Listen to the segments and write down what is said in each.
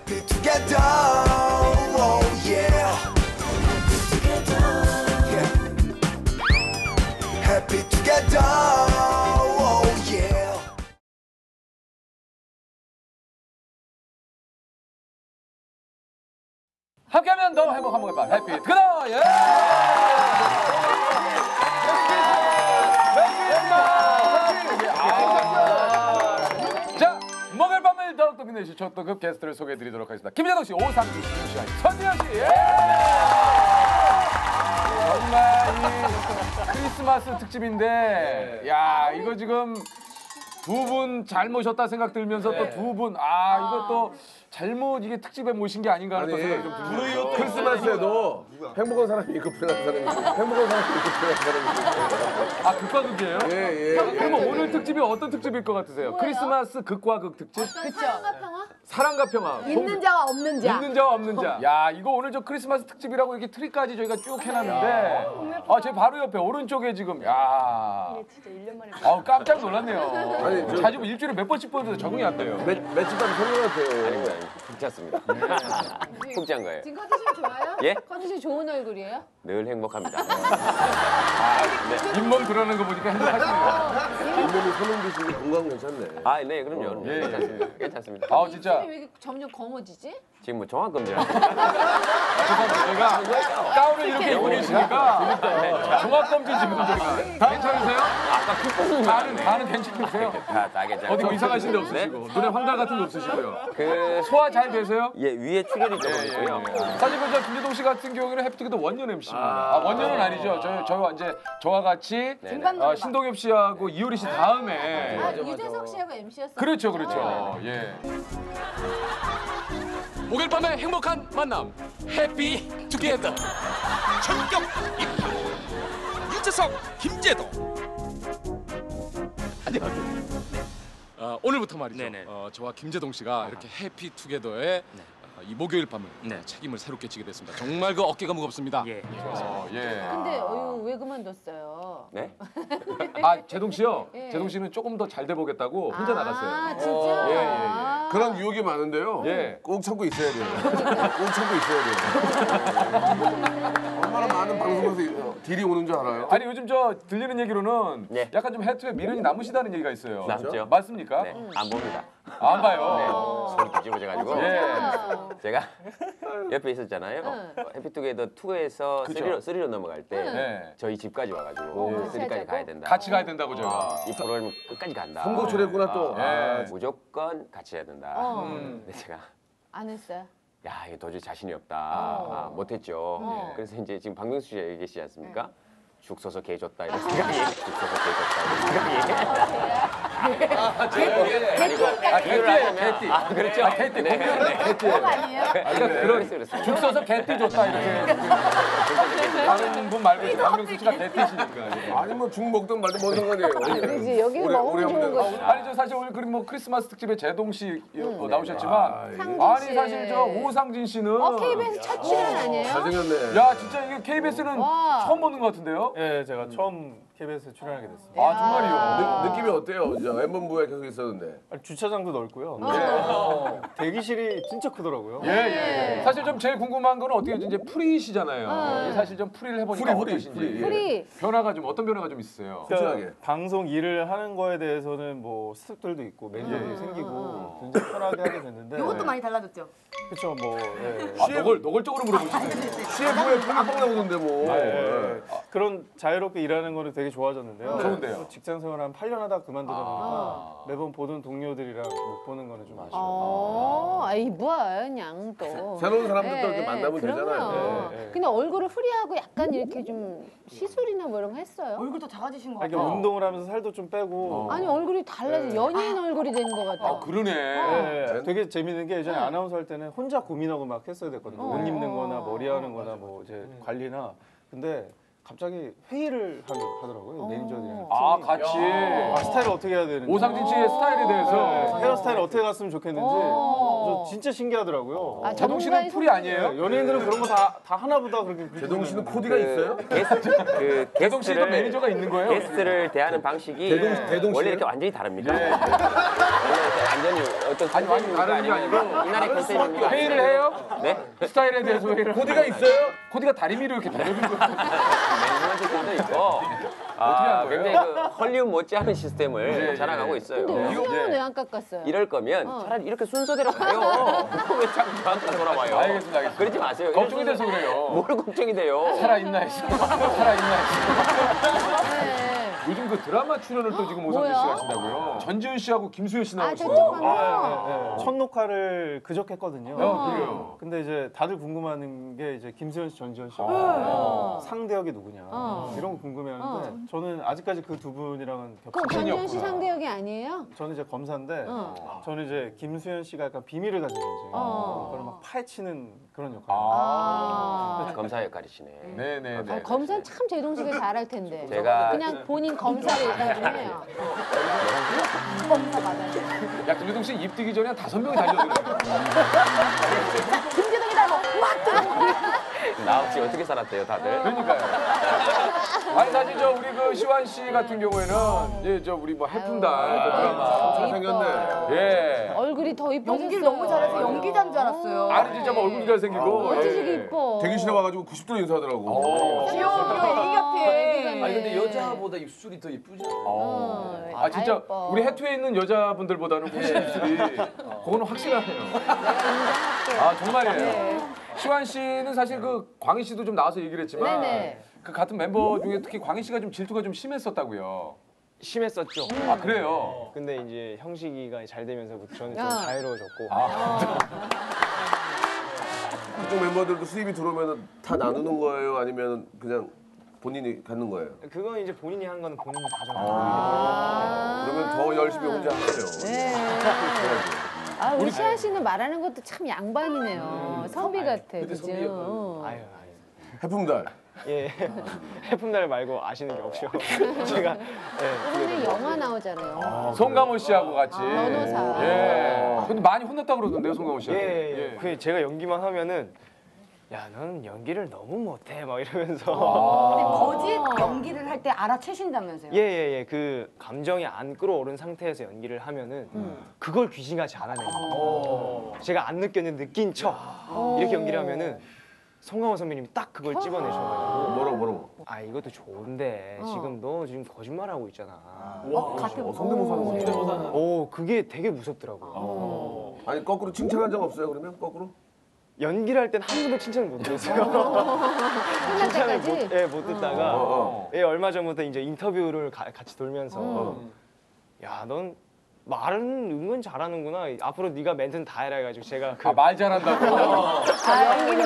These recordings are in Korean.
Happy together, oh yeah. Happy together, oh yeah. 함께하면 더 행복한 먹을밤 해피 투게더. 예. 자, 먹을밤을 더욱더 빛내실 초특급 게스트를 소개해드리도록 하겠습니다. 김재동 씨, 오상진 씨, 선지현 씨. 예. 정말 이 크리스마스 특집인데, 야 이거 지금 두 분 잘 모셨다 생각 들면서 또 두 분 이것도 잘못 이게 특집에 모신 게 아닌가 하는 생각이 좀 듭니다. 크리스마스에도 행복한 사람이 있고 불행한 사람이 있고 행복한 사람이 있고 불행한 사람이 있고 극과 극이에요? 예. 그러면 오늘 특집이 어떤 특집일 것 같으세요? 크리스마스 극과 극 특집? 사랑과 평화? 사랑과 평화. 있는 자와 없는 자. 있는 자와 없는 자. 야 이거 오늘 저 크리스마스 특집이라고 이렇게 트리까지 저희가 쭉 해놨는데 제 바로 옆에 오른쪽에 지금 야 진짜 1년 만에 깜짝 놀랐네요. 아니, 자주 일주일에 몇 번씩 보는데 적응이 안 돼요. 맷집 밤 소리 같아요. 아닙니다. 괜찮습니다. 푹잔 거예요. 지금 컨디션 좋아요? 예? 컨디션 좋은 얼굴이에요? 늘 행복합니다. 잇몸 드러나는 거 보니까 행복하시네요. 잇몸이 손흥민씨인데 건강 괜찮네. 네, 그럼요. 예. 괜찮습니다. 괜찮습니다. 진짜. 왜 이렇게 점점 검어지지? 지금 뭐 종합검진 저희가 가운을 이렇게 입고 계시니까 종합검진 지금 저희가 괜찮으세요? 다는 괜찮으세요? 다 괜찮아요. 어디 뭐 이상하신 데 없으시고 눈에 황달 같은 거 없으시고요. 소화 잘 되세요? 예, 위에 출혈이 좀 있고요. 사실 저 김재동 씨 같은 경우에는 해피투게더 원년 MC입니다. 원년은 아니죠. 저희가 이제 저와 같이 신동엽 씨하고 이효리 씨 다음에 유재석 씨하고 MC였어요. 그렇죠. 예. 목요일 밤의 행복한 만남 해피 투게더 전격 입학 유재석 김재동. 안녕하세요. 오늘부터 말이죠. 저와 김재동 씨가 이렇게 해피 투게더의 이 목요일 밤을 책임을 새롭게 지게 됐습니다. 정말 그 어깨가 무겁습니다. 예. 근데 왜 그만뒀어요? 네? 재동 씨요. 예. 재동 씨는 조금 더 잘 돼 보겠다고 혼자 나갔어요. 진짜? 예. 그런 유혹이 많은데요. 예. 꼭 참고 있어야 돼요. 꼭 참고 있어야 돼요. 얼마나 많은 방송에서 딜이 오는 줄 알아요? 아니 요즘 저 들리는 얘기로는 네. 약간 좀 해투에 미련이 남으시다는 얘기가 있어요. 남죠. 맞습니까? 네, 안 봅니다. 안 봐요. 손이 뒤집어져가지고 예. 제가 옆에 있었잖아요. 해피투게더 2에서 3로 넘어갈 때 네. 저희 집까지 와가지고 3까지 가야 된다. 같이 가야 된다고 저희가. 이 프로그램은 끝까지 간다. 선거철했구나 또. 예. 무조건 같이 해야 된다. 근데 제가 안 했어요? 야, 이거 도저히 자신이 없다. 못했죠. 그래서 이제 지금 박명수 씨가 얘기하시지 않습니까? 죽 써서 개 줬다 이런 생각이. 죽 써서 개 줬다 이런 생각이. 비유를 하자면 그렇죠. 개띠. 네. 그거 아니에요? 그런 죽 써서 개띠 줬다 이렇게. 다른 분 말고 박명수 씨가 개띠시니까. 아니 뭐 죽 먹든 말든 뭔 상관이에요. 그지 여기 먹으면 좋은 거지. 아니 저 사실 오늘 그림 뭐 크리스마스 특집에 재동 씨 나오셨지만 상진 아니 씨. 사실 저 오상진 씨는 KBS 첫 출연 아니에요? 잘생겼네. 야 진짜 이게 KBS는 와. 처음 보는 것 같은데요? 예, 제가 처음 KBS에 출연하게 됐습니다. 정말이요? 느낌이 어때요? 저 M본부에 계속 있었는데. 아니, 주차장도 넓고요. 대기실이 진짜 크더라고요. 예. 사실 좀 제일 궁금한 거는 어떻게 이제 프리시잖아요. 이게 사실 좀 프리를 해보니까 어떠신지. 프리. 변화가 좀 어떤 변화가 좀 있어요? 솔직하게. 방송 일을 하는 거에 대해서는 뭐 스탭들도 있고 매니저들이 생기고 굉장히 편하게 하게 됐는데. 이것도 많이 달라졌죠? 그렇죠, 뭐. 예. 노골적으로 물어보시네. CF에 팍팍 나오던데 뭐. 예. 그런 자유롭게 일하는 거는 되게 좋아졌는데요. 좋은데요? 또 직장 생활 한 8년 하다 그만두다 보니까 매번 보던 동료들이랑 못 보는 거는 좀 아쉬워요. 아이 뭐야 그냥 또. 새로운 사람들도 이렇게 만나면 되잖아요. 네. 근데 얼굴을 후리하고 약간 이렇게 좀 시술이나 뭐 이런 거 했어요? 얼굴도 작아지신 것 이게 같아요. 운동을 하면서 살도 좀 빼고. 아니 얼굴이 달라져 연예인 얼굴이 된 것 같아. 그러네. 예, 되게 재밌는 게 예전에 아나운서 할 때는 혼자 고민하고 막 했어야 됐거든요. 옷 입는 거나 머리 하는 거나 뭐 이제 관리나. 근데 갑자기 회의를 하더라고요. 매니저들이랑. 아 팀이. 같이 스타일을 어떻게 해야 되는지. 오상진 씨의 스타일에 대해서 헤어스타일 어떻게 갔으면 좋겠는지. 저 진짜 신기하더라고요. 아, 제동 씨는 풀이 아니에요? 연예인들은 그런 거 다 하나보다 그렇게. 제동 씨는 코디가 있어요? 제동 씨도 매니저가 있는 거예요? 게스트를 대하는 방식이 대동 원래 씨는? 이렇게 완전히 다릅니까? 원래 이렇게 완전히 어떤 아니 완전 다른 게 아니고 이날의 컨셉입니다. 회의를 해요? 네? 스타일에 대해서 회의를 코디가 있어요? 코디가 다리미로 이렇게 다려준 거예요. 매니저들도 있고 한 거예요? 굉장히 그 헐리우드 못지않은 시스템을 자랑하고 있어요. 근데 의상은 왜 안 깎았어요? 이럴 거면 차라리 이렇게 순서대로 가요. 왜 자꾸 저한테 돌아와요? 알겠습니다. 그러지 마세요. 걱정이 돼서 그래요. 뭘 걱정이 돼요? 살아있나 했어. 살아있나 했어. 네. 요즘 그 드라마 출연을 또 지금 오상진 씨가 하신다고요. 전지훈 씨하고 김수현 씨 아, 나오시고. 저쪽 방송. 첫 녹화를 그저께 했거든요. 그래요. 근데 이제 다들 궁금해하는 게 이제 김수현 씨, 전지현 씨 상대역이 누구냐 이런 거 궁금해하는데 저는 아직까지 그 두 분이랑은 그럼 겹치지. 전지현 씨 상대역이 아니에요? 저는 이제 검사인데 저는 이제 김수현 씨가 약간 비밀을 가지고 이제 그걸 막 파헤치는 그런 역할. 검사 역할이시네. 네네네. 아, 검사는 참 제동 씨가 잘할 텐데. 제가 그냥 본인 검사를 일단 좀 해요. 검사 받아요. 야 김재동 씨 입 뛰기 전에 한 5명이 달려들어요. 김재동이다. 나 없이 어떻게 살았대요, 다들? 그러니까요. 아니 사실 저 우리 그 시완 씨 같은 경우에는 이제 저 우리 뭐 해풍달 또 드라마 잘생겼네. 예. 얼굴이 더 이뻐졌어요. 연기를 너무 잘해서 연기자인 줄 알았어요. 아니 진짜 뭐 얼굴이 잘생기고. 어찌지기 예. 이뻐. 대기실에 와가지고 90도로 인사하더라고. 귀여워, 애기 같아. 아니 근데 여자보다 입술이 더 이쁘지 않아요? 아 진짜 예뻐. 우리 해투에 있는 여자분들보다는 훨씬 입술이 그거는 확실하네요. 아 정말이에요. 시완 씨는 사실 그 광희 씨도 좀 나와서 얘기를 했지만 네네. 그 같은 멤버 중에 특히 광희 씨가 좀 질투가 좀 심했었다고요. 심했었죠. 아 그래요? 근데 이제 형식이가 잘 되면서부터 저는 좀 야. 자유로워졌고. 그쪽 멤버들도 수입이 들어오면 다 나누는 거예요? 아니면 그냥 본인이 갖는 거예요? 그건 이제 본인이 한 거는 본인이 가져가. 그러면 더 열심히 혼자 하세요. 네. 아 우리 시아 씨는 말하는 것도 참 양반이네요. 선비 같아, 그죠? 아유. 해풍달. 예. 해품날 말고 아시는 게 없죠. 제가 이번에 영화 나오잖아요. 송강호 씨하고 같이. 변호사. 예. 근데 많이 혼났다고 그러던데요, 송강호 씨한테. 예. 그 제가 연기만 하면은 야, 너는 연기를 너무 못해 막 이러면서. 근데 거짓 연기를 할 때 알아채신다면서요? 예. 그 감정이 안 끌어오른 상태에서 연기를 하면은 그걸 귀신같이 알아내는 거예요. 제가 안 느꼈는데 느낀 척 이렇게 연기를 하면은 송강호 선배님이 딱 그걸 찝어내셔가지고 뭐라고? 아 이것도 좋은데 지금 너 지금 거짓말하고 있잖아. 같은 성대모사는 오 그게 되게 무섭더라고요. 아니 거꾸로 칭찬한 적 없어요? 그러면 거꾸로? 연기를 할 땐 한 번도 칭찬을 못 들었어요. 끝날 칭찬을 때까지? 못 듣다가 얼마 전부터 이제 인터뷰를 같이 돌면서 야 넌 말은 은근 잘하는구나. 앞으로 네가 멘트는 다 해라 해가지고 제가 그 말 잘한다고. 연기는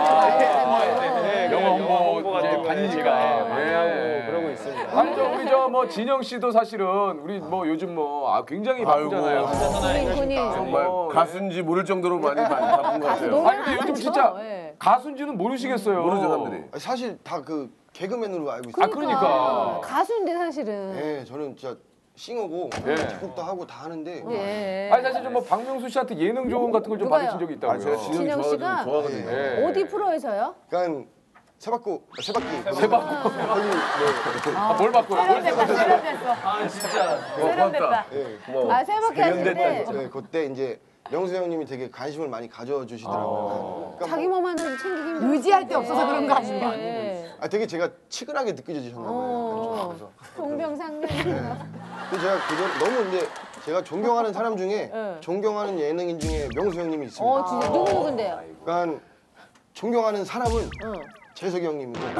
못하는데. 영화 홍보 같은 이제 거는 반이니까. 제가 예. 하고 그러고 있습니다. 아니 저 우리 저 뭐 진영 씨도 사실은 우리 뭐 요즘 뭐 굉장히 바쁘잖아요. 군인. 정말 가수인지 모를 정도로 많이 바쁜 것 같아요. 아니 근데 요즘 진짜 가수인지는 모르시겠어요. 모르죠 사람들이. 사실 다 그 개그맨으로 알고 있어요. 아 그러니까. 가수인데 사실은. 네, 저는 진짜 싱어고 예. 작곡도 하고 다 하는데 예. 아니 사실 좀 뭐 박명수 씨한테 예능 조언 같은 걸 좀 누가요? 받으신 적이 아 있다고요. 제가 진영 씨가? 좋아하거든요. 예. 어디 프로에서요? 그러니까 세바퀴 세바퀴. 거기 뭘 바꿔요? 세련됐어. 아 진짜 세련됐다. 네, 아 세바퀴 하실 때 네, 그때 이제 명수 형님이 되게 관심을 많이 가져주시더라고요. 그러니까 자기 몸 하나도 챙기기 힘들어. 의지할 데 없어서 그런 거 아니에요? 되게 제가 치근하게 느껴지셨나 봐요. 그래서 동병상련이구나. 근데 제가 너무 근데 제가 존경하는 사람 중에 존경하는 예능인 중에 명수 형님이 있습니다. 진짜 누군데요? 그러니까 존경하는 사람은 재석이 형님이고 중에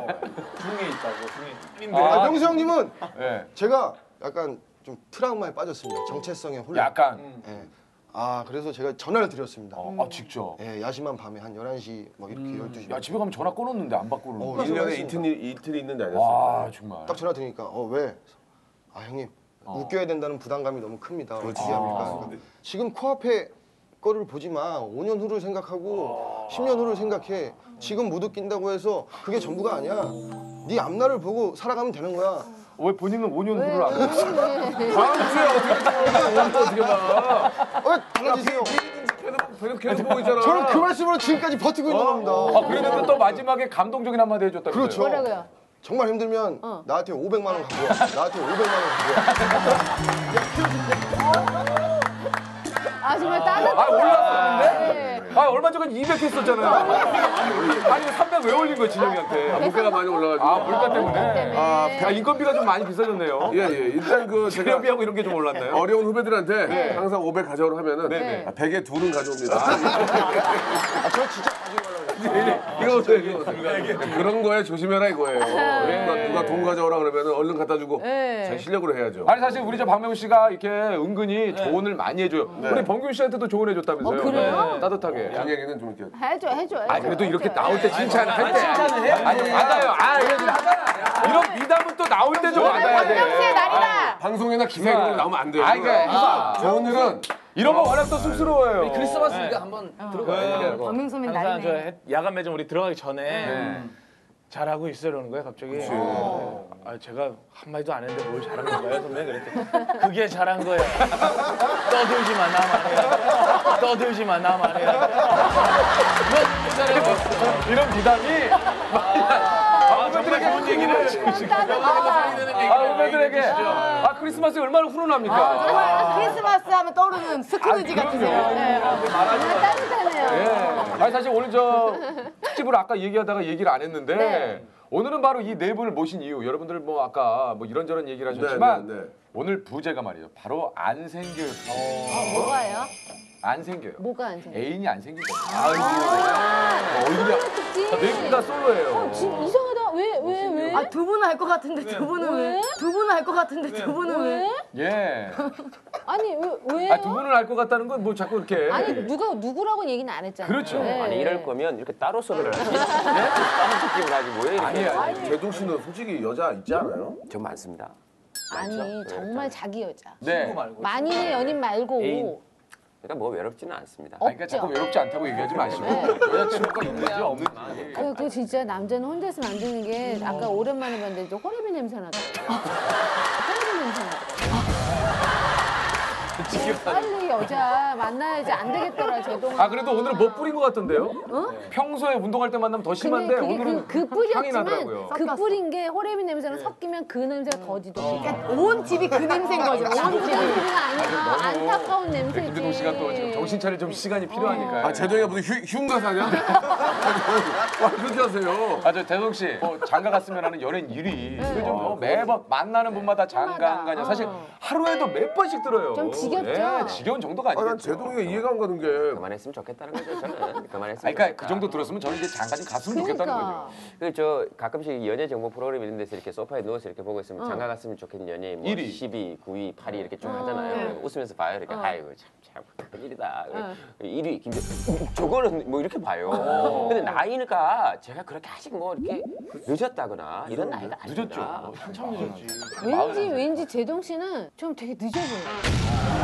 있다고 중에. 명수 형님은 예. 제가 약간 좀 트라우마에 빠졌습니다. 정체성에 혼란. 약간. 예. 그래서 제가 전화를 드렸습니다. 직접. 예, 야심한 밤에 한 11시 막 이렇게 12시. 야 집에 가면 전화 꺼놓는데 안 받고 그러는데. 1년에 이틀이 있는데 아니었어요. 와 정말. 딱 전화 드리니까 왜? 형님 웃겨야 된다는 부담감이 너무 큽니다. 어떻게 합니까? 그러니까 지금 코앞에 거를 보지 마. 5년 후를 생각하고 10년 후를 생각해. 지금 못 웃긴다고 해서 그게 전부가 아니야. 네 앞날을 보고 살아가면 되는 거야. 왜 본인은 5년 후를 안 봐? 다음 주에 어떻게 봐? 왜 달라지세요? 계속 보고 있잖아. 저는 그 말씀으로 지금까지 버티고 있는 겁니다. 그랬는데 또 마지막에 감동적인 한마디 해줬다면서요? 그렇죠. 뭐라고요? 정말 힘들면 나한테 500만 원 갖고 와. 나한테 500만 원 갖고 와. 아 정말 따뜻하다. 아 올랐었는데? 얼마 전에 200 했었잖아요. 아니 300 왜 올린 거야 진영이한테? 물가가 많이 올라가지고. 물가 때문에. 인건비가 좀 많이 비싸졌네요. 예. 일단 그 제가 재료비하고 이런 게 좀 올랐나요? 어려운 후배들한테 항상 500 가져오라 하면은 100에 2는 가져옵니다. 저 진짜 이거 그런 거에 조심해라 이거예요. 누가 돈 가져오라 그러면 얼른 갖다 주고 제 실력으로 해야죠. 아니 사실 우리 저 박명수 씨가 이렇게 은근히 조언을 많이 해줘요. 우리 범균 씨한테도 조언해줬다면서요? 그래요? 따뜻하게. 이 얘기는 좀 이렇게. 해줘. 그래도 이렇게 나올 때 칭찬할 때. 아니 받아요. 이런 미담은 또 나올 때 좀 받아야 돼. 박명수의 날이다. 방송이나 기사 이런 거 나오면 안 돼요. 그러니까 오늘은 이런 거 워낙 또 쑥스러워요. 크리스마스니까 한번 들어가요. 박명 선배 항상 날이네. 저 야간 매점 우리 들어가기 전에 잘하고 있어요 그러는 거예요 갑자기. 제가 한마디도 안 했는데 뭘 잘한 건가요 선배? 그랬더니 그게 잘한 거예요. 떠들지 마 나 말이야. 이런 미담이 후배들에게 좋은 얘기를 후배들에게 크리스마스에 얼마나 훈훈합니까? 정말 크리스마스 하면 떠오르는 스크루지 같으세요. 정말 따뜻하네요. 아니 사실 오늘 저 특집을 아까 얘기하다가 얘기를 안 했는데 오늘은 바로 이 네 분을 모신 이유 여러분들 뭐 아까 뭐 이런저런 얘기를 하셨지만 오늘 부제가 말이죠. 바로 안 생겨요. 뭐가요? 안 생겨요. 뭐가 안 생겨? 애인이 안 생기잖아요. 얼굴이 네 분 다 솔로예요. 지금 이상하다. 왜? 아, 두 분은 알 것 같은데 두 분은 왜? 두 분은 알 것 같은데 두 분은 왜? 예. 아니 왜요? 두 분은 알 것 같다는 건 뭐 자꾸 이렇게. 아니 누구라고 얘기는 안 했잖아요. 그렇죠. 아니 이럴 거면 이렇게 따로 섭외를 하지. 따로 특집을 하지 뭐예요 이렇게. 아니 제동 씨는 솔직히 여자 있지 않아요? 저 많습니다. 아니 정말 자기 여자. 네. 만인의 연인 말고. 애인. 그러니까 뭐 외롭지는 않습니다. 그러니까 자꾸 외롭지 않다고 얘기하지 마시고 여자친구가 있는지 없는지. 그 진짜 남자는 혼자 있으면 안 되는 게 아까 오랜만에 봤는데 호레비 냄새 나더라고. 호레비 냄새 나더라고. 빨리 여자 만나야지 안 되겠더라 제동아. 그래도 오늘은 못 뿌린 것 같던데요? 평소에 운동할 때 만나면 더 심한데 오늘은 그 향이 나더라고요. 뿌렸지만 그 뿌린 게 호레비 냄새랑 섞이면 그 냄새가 더 지독해. 그러니까 온 집이 그 냄새인 거죠. 온 집이. 냄새가 아니야. 안타까운 냄새지. 김재동 씨가 또 지금 정신 차릴 좀 시간이 필요하니까요. 제동이가 무슨 흉가사냐? 그렇게 하세요. 저 대동 씨, 장가 갔으면 하는 연예인 1위. 이거 좀 매번 만나는 분마다 장가 안 가냐. 사실 하루에도 몇 번씩 들어요. 좀 지겹죠? 지겨운 정도가 아니에요. 난 제동이가 이해가 안 가는 게 그만했으면 좋겠다는 거죠 저는. 그만했으면. 그러니까 그 정도 들었으면 저는 이제 장가 좀 갔으면 좋겠다는 거죠. 저 가끔씩 연예 정보 프로그램 이런 데서 이렇게 소파에 누워서 이렇게 보고 있으면 장가 갔으면 좋겠는 연예인 뭐 1위. 10위, 9위, 8위 이렇게 쭉 하잖아요. 웃으면서 봐요. 이렇게 아이고 참 큰일이다. 1위 김재 저거는 뭐 이렇게 봐요. 근데 나이가 제가 그렇게 아직 뭐 이렇게 늦었다거나 이런 나이가 아닙니다. 늦었죠. 한참 늦었지. 왠지 제동 씨는 좀 되게 늦어 보여요.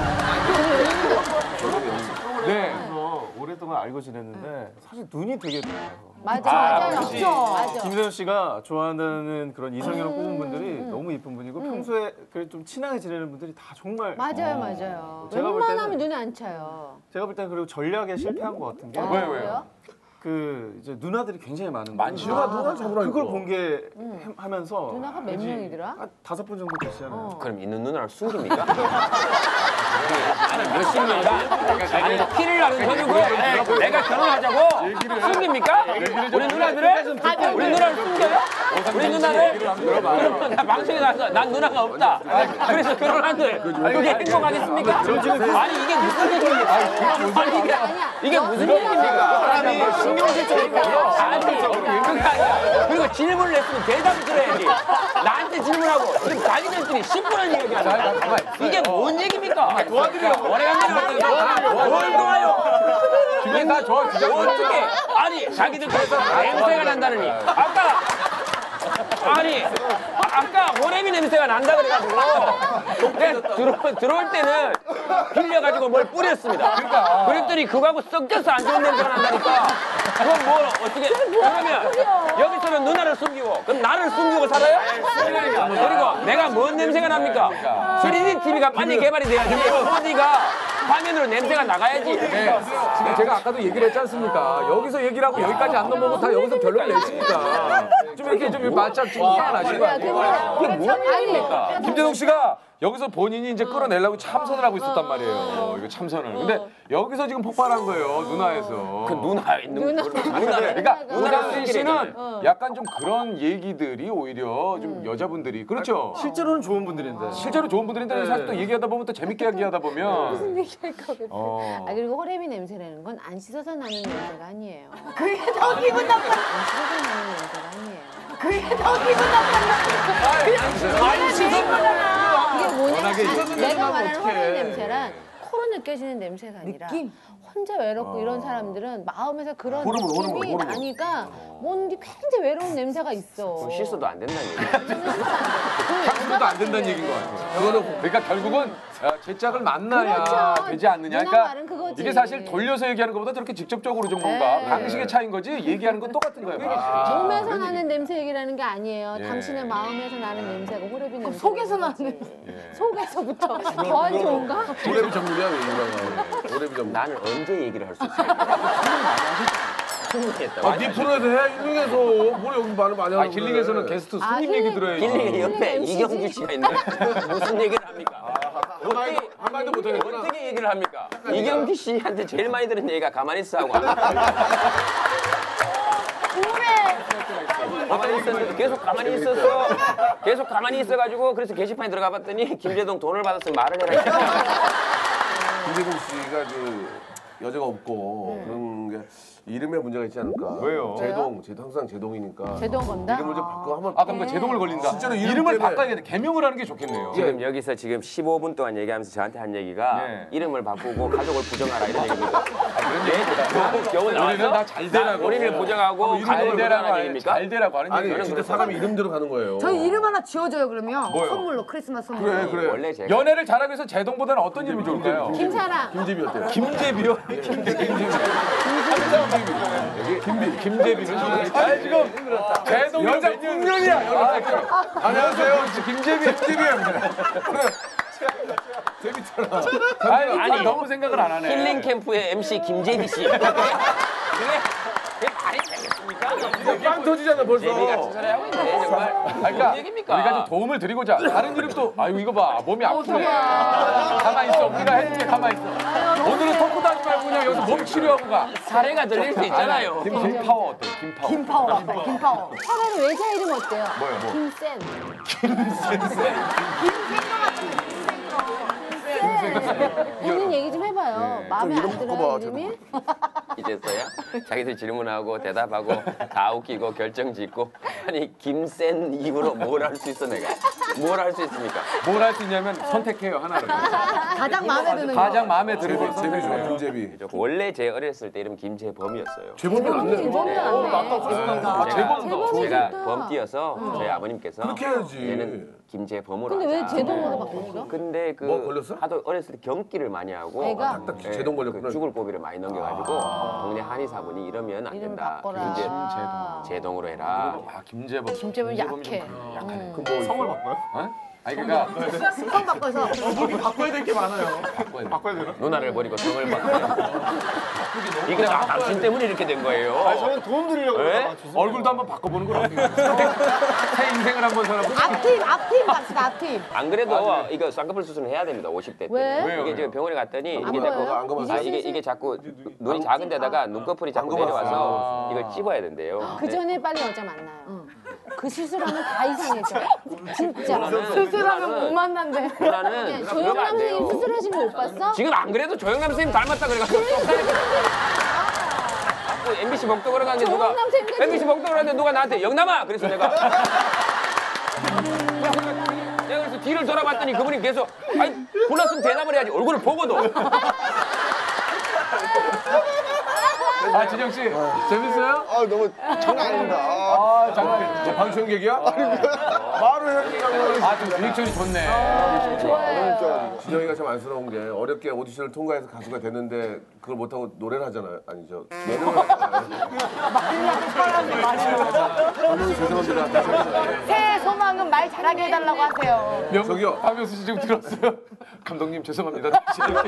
네. 그래서 오랫동안 알고 지냈는데 사실 눈이 되게 좋아요. 맞아요. 맞아. 김세현 씨가 좋아한다는 그런 이상형을 꼽은 분들이 너무 이쁜 분이고 평소에 그래 좀 친하게 지내는 분들이 다 정말 맞아요. 제가 볼 웬만하면 때는 눈에 안 차요. 제가 볼 때는 그리고 전략에 실패한 것 같은 게 왜요? 그 이제 누나들이 굉장히 많은 많죠. 누나 잡으라니까. 그걸 공개하면서 누나가 몇 명이더라? 5분 정도 되시잖아요. 그럼 있는 누나를 숨깁니까? 아니 몇십 명이다. 아니 피를 나눠주고 내가 결혼하자고 숨깁니까? 우리 누나들을? 우리 누나를 숨겨요? 우리 누나를? 그러면 나 방송에 나서 난 누나가 없다. 그래서 결혼한들 그게 행복하겠습니까? 아니 이게 무슨 얘기입니까? 아니 이게 무슨 얘기입니까? 사람이 신경질적이고 그리고 질문을 했으면 대답을 들어야지. 나한테 질문하고 지금 자기들끼리 10분을 얘기하잖아. 이게 뭔 얘기입니까? 도와드리려고 오래간만에 왔는데 뭘 도와요? 주변 다 좋아. 어떻게? 아니 자기들 그래서 냄새가 난다느니 아까 아니 아까 호레미 냄새가 난다 그래가지고 들어올 때는 빌려가지고 뭘 뿌렸습니다. 그랬더니 그거하고 섞여서 안 좋은 냄새가 난다니까. 그건 뭘 어떻게 그러면 여기서는 누나를 숨기고 그럼 나를 숨기고 살아요? 그리고 내가 뭔 냄새가 납니까? 3D TV가 빨리 개발이 돼야지 4D가 화면으로 냄새가 나가야지. 네. 지금 제가 아까도 얘기를 했지 않습니까? 여기서 얘기를 하고 여기까지 안 넘어오고 다 여기서 결론을 내십니까? 좀 이렇게 좀 맞짝 좀 희한하시는 거 아니에요? 이게 뭔 얘기입니까? 김재동 씨가 여기서 본인이 이제 끌어내려고 참선을 하고 있었단 말이에요. 이거 참선을. 근데 여기서 지금 폭발한 거예요, 누나에서. 그 누나 있는 거. 그러니까 오상진 씨는 약간 좀 그런 얘기들이 오히려 좀 여자분들이 그렇죠. 실제로는 좋은 분들인데. 실제로 좋은 분들인데 사실 또 얘기하다 보면 또 재밌게 얘기하다 보면 무슨 얘기할까 그랬어. 아 그리고 호레미 냄새라는 건 안 씻어서 나는 냄새가 아니에요. 그게 더 기분 나빠. 안 씻어서 나는 냄새가 아니에요. 그게 더 기분 나빠. 안 씻어서 이게 뭐냐면 워낙에 내가 말하는 어떡해. 호레미 냄새란 코로 느껴지는 냄새가 아니라 혼자 외롭고 이런 사람들은 마음에서 그런 느낌이 나니까 뭔지 굉장히 외로운 냄새가 있어. 씻어도 안 된다는 얘기. 씻어도 안 된다는 얘기인 것 같아요. 그거는 그러니까 결국은 제 짝을 만나야 그렇죠. 되지 않느냐. 누나 그러니까 말은 그거지. 이게 사실 돌려서 얘기하는 것보다 저렇게 직접적으로 좀 뭔가 방식의 차이인 거지 얘기하는 건 똑같은 거예요. 몸에서 나는 냄새 얘기라는 게 아니에요. 당신의 마음에서 나는 냄새가 호레비 냄새. 속에서 나는 냄새. 속에서부터 더 안 좋은가? 오래비 전문이야 왜 이거가. 오래비 전문. 나는 언제 얘기를 할 수 있어요? 충분했다. 아, 네 프로에서 해 힐링에서 뭘 여기 말을 많이 하는 힐링에서는 게스트 손님 얘기 들어야지. 힐링 옆에 이경규 씨가 있는데 무슨 얘기를 합니까? 한마디도 못하겠구나. 어떻게 얘기를 합니까? 이경규 씨한테 제일 많이 들은 얘기가 가만히 있어 하고 가만히 있었는데 계속 가만히 있어가지고 그래서 게시판에 들어가 봤더니 김재동 돈을 받았으면 말을 해라. 김재동 씨가 그 여자가 없고 그런 게 이름에 문제가 있지 않을까. 왜요? 제동 항상 제동이니까. 제동 건다? 이름을 좀 바꿔 한번. 아 그럼 제동을 걸린다. 실제로 이름을 바꿔야 돼. 개명을 하는 게 좋겠네요. 지금 여기서 지금 15분 동안 얘기하면서 저한테 한 얘기가 이름을 바꾸고 가족을 부정하라 이런 얘기입니까? 겨우 우리는 나와서 다 잘 되라고. 본인을 부정하고 가족을 부정하는 얘기입니까? 잘 되라고 하는 아니 얘기예요. 진짜 사람이 이름대로 가는 거예요. 저희 이름 하나 지어줘요 그러면. 뭐요? 선물로 크리스마스 선물. 그래. 원래 제가 연애를 잘하기 위해서 제동보다는 어떤 이름이 좋을까요? 김사랑. 김재비 어때요? 김재비요? 김재비는 아 지금 제동 여자 풍년이야. 안녕하세요. 김재비입니다. 재밌잖아. 아니 너무 생각을 안 하네. 힐링 캠프의 MC 김재비 씨. 그게 말이 되겠습니까? 빵 터지잖아 벌써. 재미 같은 소리 하고 있네 정말. 그러니까 뭔 얘기입니까? 우리가 좀 도움을 드리고자 다른 이름 또 아유 이거 봐 몸이 아프네. 가만히 있어. 우리가 해줄게 가만히 있어. 오늘은 토크도 하지 말고 그냥 여기서 몸 치료하고 가. 사례가 들릴 수 있잖아요. 김파워 어때? 김파워. 김파워. 차라리 외자 이름 어때요? 뭐요, 뭐? 김센. 본인 얘기 좀 해봐요. 마음에 안 들어요 이름이? 이제서야 자기들 질문하고 대답하고 다 웃기고 결정 짓고 아니 김센 이후로 뭘 할 수 있어 내가 뭘 할 수 있습니까? 뭘 할 수 있냐면 선택해요 하나를. 가장 마음에 드는 거. 가장 마음에 드는 걸 재비 좋아 선택해요. 김재비. 원래 제 어렸을 때 이름 김재범이었어요. 재범이 안 돼. 재범도 제가 좋다. 범띠여서 저희 아버님께서 그렇게 해야지. 얘는 김재범으로 근데 왜 하자. 제동으로 바꿨어? 근데 그 뭐 걸렸어? 하도 어렸을 때 경기를 많이 하고 애가? 딱 제동 걸렸구나. 그 죽을 고비를 많이 넘겨가지고 동네 한의사분이 이러면 안 이름을 된다. 바꿔라. 김재동으로 해라. 아 김재범. 김재범 약해. 그뭐 성을 바꿔요? 아니 그러니까 성 바꿔서. 바꿔야 될 게 많아요. 바꿔야 되나? 누나를 버리고 성을 바꿔. 이게 다 당신 때문에 이렇게 된 거예요. 저는 도움 드리려고 왜? 그러다가 얼굴도 한번 바꿔보는 건 어때요? 새 인생을 한번 살아보고. 앞팀 갑시다 앞팀. 안 그래도 이거 쌍꺼풀 수술을 해야 됩니다. 50대 때. 왜? 이게 왜요? 지금 병원에 갔더니 이게 거예요? 안 가면 아, 이게 자꾸 눈이 작은 데다가 눈꺼풀이 자꾸 내려와서 이걸 찝어야 된대요. 그 전에 빨리 여자 만나요. 그 수술하면 다 이상해져. 진짜. 수술하면 못 만난대. 누나는 조영남 선생님 수술하신 거 못 봤어? 지금 안 그래도 조영남 선생님 닮았다 그래가지고 자꾸 MBC 복도 걸어가는데 누가 조영남 선생님 MBC 복도 걸어가는데 누가 나한테 영남아 그래서 내가 그래서 뒤를 돌아봤더니 그분이 계속 아니 불렀으면 대답을 해야지 얼굴을 보고도 그래서 아 진영 씨 재밌어요? 아 너무 장난 아닙니다. 잠깐 방송 얘기야? 말을 해주자고. 아좀 리액션이 좋네. 좋아요. 진영이가 참 안쓰러운 게 어렵게 오디션을 통과해서 가수가 됐는데 그걸 못하고 노래를 하잖아요. 아니죠. 예능을 하잖아요. 죄송합니다. 다시 한번. 새해 소망은 말 잘하게 해달라고 하세요. 저기요. 박명수 씨 지금 들었어요? 감독님 죄송합니다. 다시 이렇게.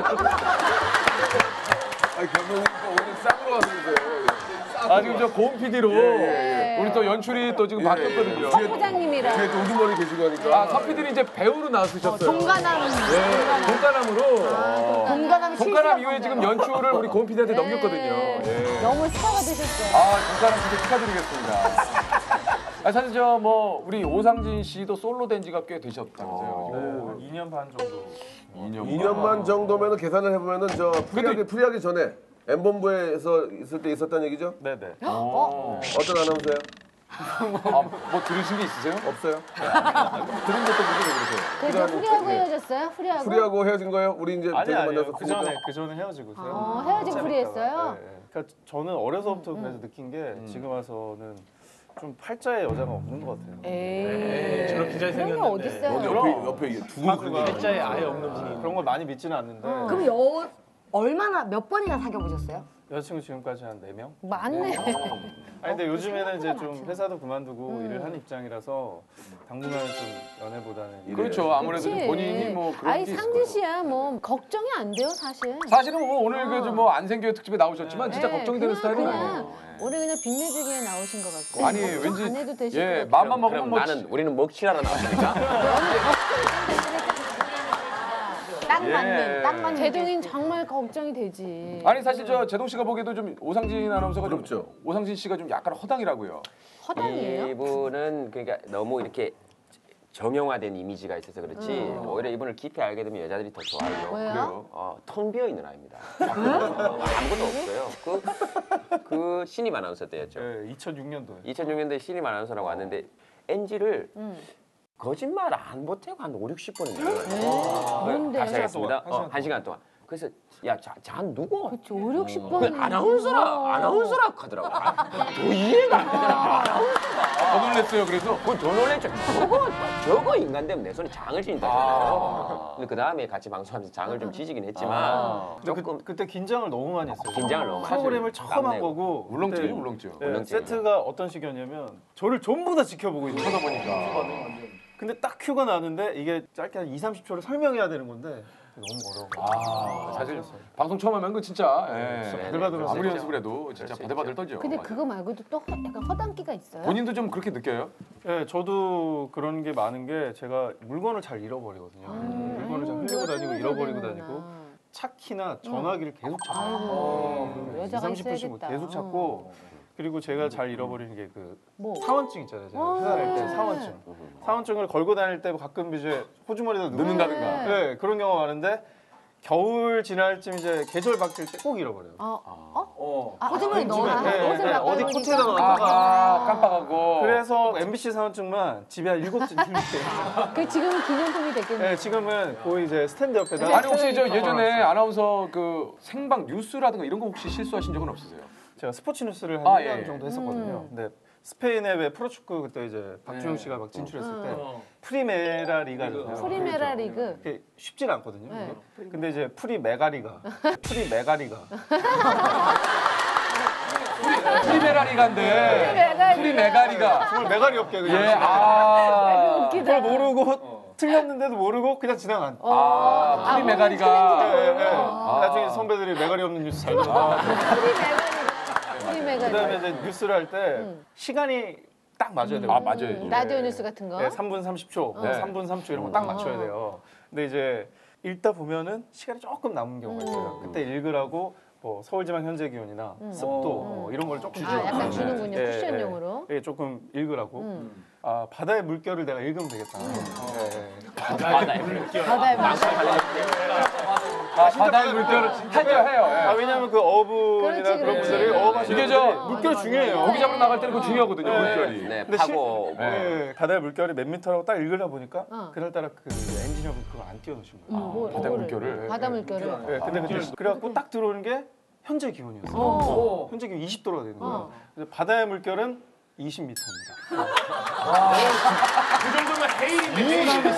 아니 감독님 오늘 쌍으로 왔어요. 아 지금 저 고은 PD로 우리 또 연출이 또 지금 바뀌었거든요. 서 부장님이랑. 뒤에 또 우두머리 계시고 하니까. 아, 서 PD는 이제 배우로 나서셨어요. 동가남. 동가남으로. 동가남 동가남 이후에 지금 연출을 우리 고은 PD한테 넘겼거든요. 예. 너무 스타가 되셨어요. 아, 동가남 진짜 축하드리겠습니다. 아, 사실 저 뭐 우리 오상진 씨도 솔로 된 지가 꽤 되셨다면서요. 2년 반 정도. 2년 반 정도면은 계산을 해보면은 저 프리하기 전에 M본부에서 있을 때 있었다는 얘기죠? 네네. 어떤 아나운서예요? 뭐 들으신 게 있으세요? 없어요. 들은 것도 모르고 그러세요. 그래서 프리하고 헤어졌어요? 프리하고? 프리하고 헤어진 거예요? 우리 이제 아니 만나서 그 전에 헤어지고서요. 헤어지고 프리했어요? 네. 그러니까 저는 어려서부터 그래서 느낀 게 지금 와서는 좀 팔자에 여자가 없는 것 같아요. 에이. 저런 기자이 그런 게 생겼는데. 어딨어요? 옆에 두고 그런 게 팔자에 아예 없는 분이. 그런 걸 많이 믿지는 않는데 그럼 얼마나 몇 번이나 사귀어 보셨어요? 여자친구 지금까지 한 4명? 맞네. 아니 근데 요즘에는 이제 좀 회사도 그만두고 일을 하는 입장이라서 당분간은 좀 연애보다는 그렇죠. 아무래도 좀 그치. 본인이 뭐 그런 아니 게 있을 상진 거예요. 씨야 뭐 걱정이 안 돼요 사실. 사실은 뭐 오늘 그 뭐 안 생겨요 특집에 나오셨지만 진짜 네, 걱정이 되는 스타일은 그냥 아니에요. 오늘 그냥 빛내주기에 나오신 것 같고. 아니 걱정 왠지 안 해도 되실 예 것 같아요. 마음만 먹으면 그럼 뭐 나는 우리는 먹칠하러 나왔으니까. 딱 맞는 제동인 정말 걱정이 되지. 아니 사실 저 제동 씨가 보기에도 좀 오상진 아나운서가 좀 부럽죠. 오상진 씨가 좀 약간 허당이라고요. 허당이에요? 이분은 그러니까 너무 이렇게 정형화된 이미지가 있어서 그렇지 오히려 이분을 깊이 알게 되면 여자들이 더 좋아해요. 왜요? 텅 비어 있는 아이입니다. 아무것도 없어요. 그 신입 아나운서 때였죠. 네, 2006년도에 2006년도에 신입 아나운서라고 왔는데 NG를 거짓말 안 보태고 한 5, 60번은 내려가요. 뭔데? 다시 하겠습니다. 1시간 동안. 그래서 야, 잔 누구? 그치, 5, 60번. 아나운서라 하더라고. 더 이해가 안 되더라. 더 놀랬어요. 그래서 더 놀랬죠. 저거 인간 되면 내 손에 장을 지닌다. 근데 그 다음에 같이 방송하면서 장을 좀 지지긴 했지만 조금 그때 긴장을 너무 많이 했어요. 긴장을 너무 많이 프로그램을 했어요. 처음 한 땀내고. 거고 울렁증이죠, 그때 울렁증. 네, 울렁증이죠. 세트가 어떤 식이었냐면 저를 전부 다 지켜보고 있는 하다 거예요. 보니까. 근데 딱 큐가 나는데 이게 짧게 한 2, 30초를 설명해야 되는 건데 너무 어려워. 사실 방송 처음 하면 그 진짜 바들바들 아무리 연습을 해도 진짜 바들바들 떨죠. 근데 그거 말고도 또 약간 허당기가 있어요? 본인도 좀 그렇게 느껴요? 네, 저도 그런 게 많은 게 제가 물건을 잘 잃어버리거든요. 물건을 잘 흘리고 다니고 잃어버리고 다니고 차키나 전화기를 계속 찾고 아이고, 여자가 20, 30분씩 있어야겠다. 계속 찾고 그리고 제가 잘 잃어버리는 게 그 뭐? 사원증 있잖아요. 제가 회사 다닐 때 사원증. 사원증을 걸고 다닐 때 가끔 이제 호주머니에다 넣는다든가. 네, 그런 경우가 많은데 겨울 지날 쯤 이제 계절 바뀔 때 꼭 잃어버려요. 호주머니 네, 넣어놔. 네, 어디 코트에다 아, 넣어놨다가 깜빡하고. 그래서 MBC 사원증만 집에 한 7쯤 들릴게요. 그 지금은 기념품이 됐겠네요. 네, 지금은 거의 이제 스탠드 옆에다가 아니 혹시 저 예전에 아나운서 그 생방 뉴스라든가 이런 거 혹시 실수하신 적은 없으세요? 제가 스포츠 뉴스를 한 1년 정도 했었거든요. 근데 스페인의 왜 프로축구 그때 이제 박주영 씨가 막 진출했을 때 프리메라 리가잖아요. 프리메라 리그. 그게 쉽지는 않거든요. 네. 근데 이제 프리메가리가 프리메라리가인데 프리메가리가 정말 메가리 없게 그냥 예, 아, 그걸 모르고 틀렸는데도 모르고 그냥 지나간. 프리메가리가 네, 네. 나중에 선배들이 메가리 없는 뉴스 잘 들어. 프리메가. 그다음에 이제 뉴스를 할 때 시간이 딱 맞아야 돼요. 아 맞아요. 라디오 뉴스 같은 거. 네, 3분 30초, 뭐 3분 3초 이런 거 딱 맞춰야 돼요. 근데 이제 읽다 보면은 시간이 조금 남은 경우가 있어요. 그때 읽으라고 뭐 서울지방 현재 기온이나 습도 이런 걸 조금 아, 약간 주는군요. 예, 쿠션용으로. 예, 조금 읽으라고. 아, 바다의 물결을 내가 읽으면 되겠다. 바다의 물결. 바다에 맞아. 바다의 물결을 하죠 해요. 아, 왜냐면 그 어부나 그렇지, 그런 그렇지. 분들이 어업하시는 이게 저 분들이 물결 중요해요. 고기 잡으러 나갈 때는 그거 중요하거든요. 물결이. 네, 근데 파고 예, 바다의 물결이 몇 미터라고 딱 읽으려 보니까 그날따라 그 엔지니어분 그걸 안 띄워놓으신 거예요. 바다 물결을. 바다 물결을. 예, 근데 그래갖고 딱 들어오는 게 현재 기온이었어요. 현재 기온 20도가 되는 거예요. 그래서 바다의 물결은 20m입니다. 그 정도면 헤일인데.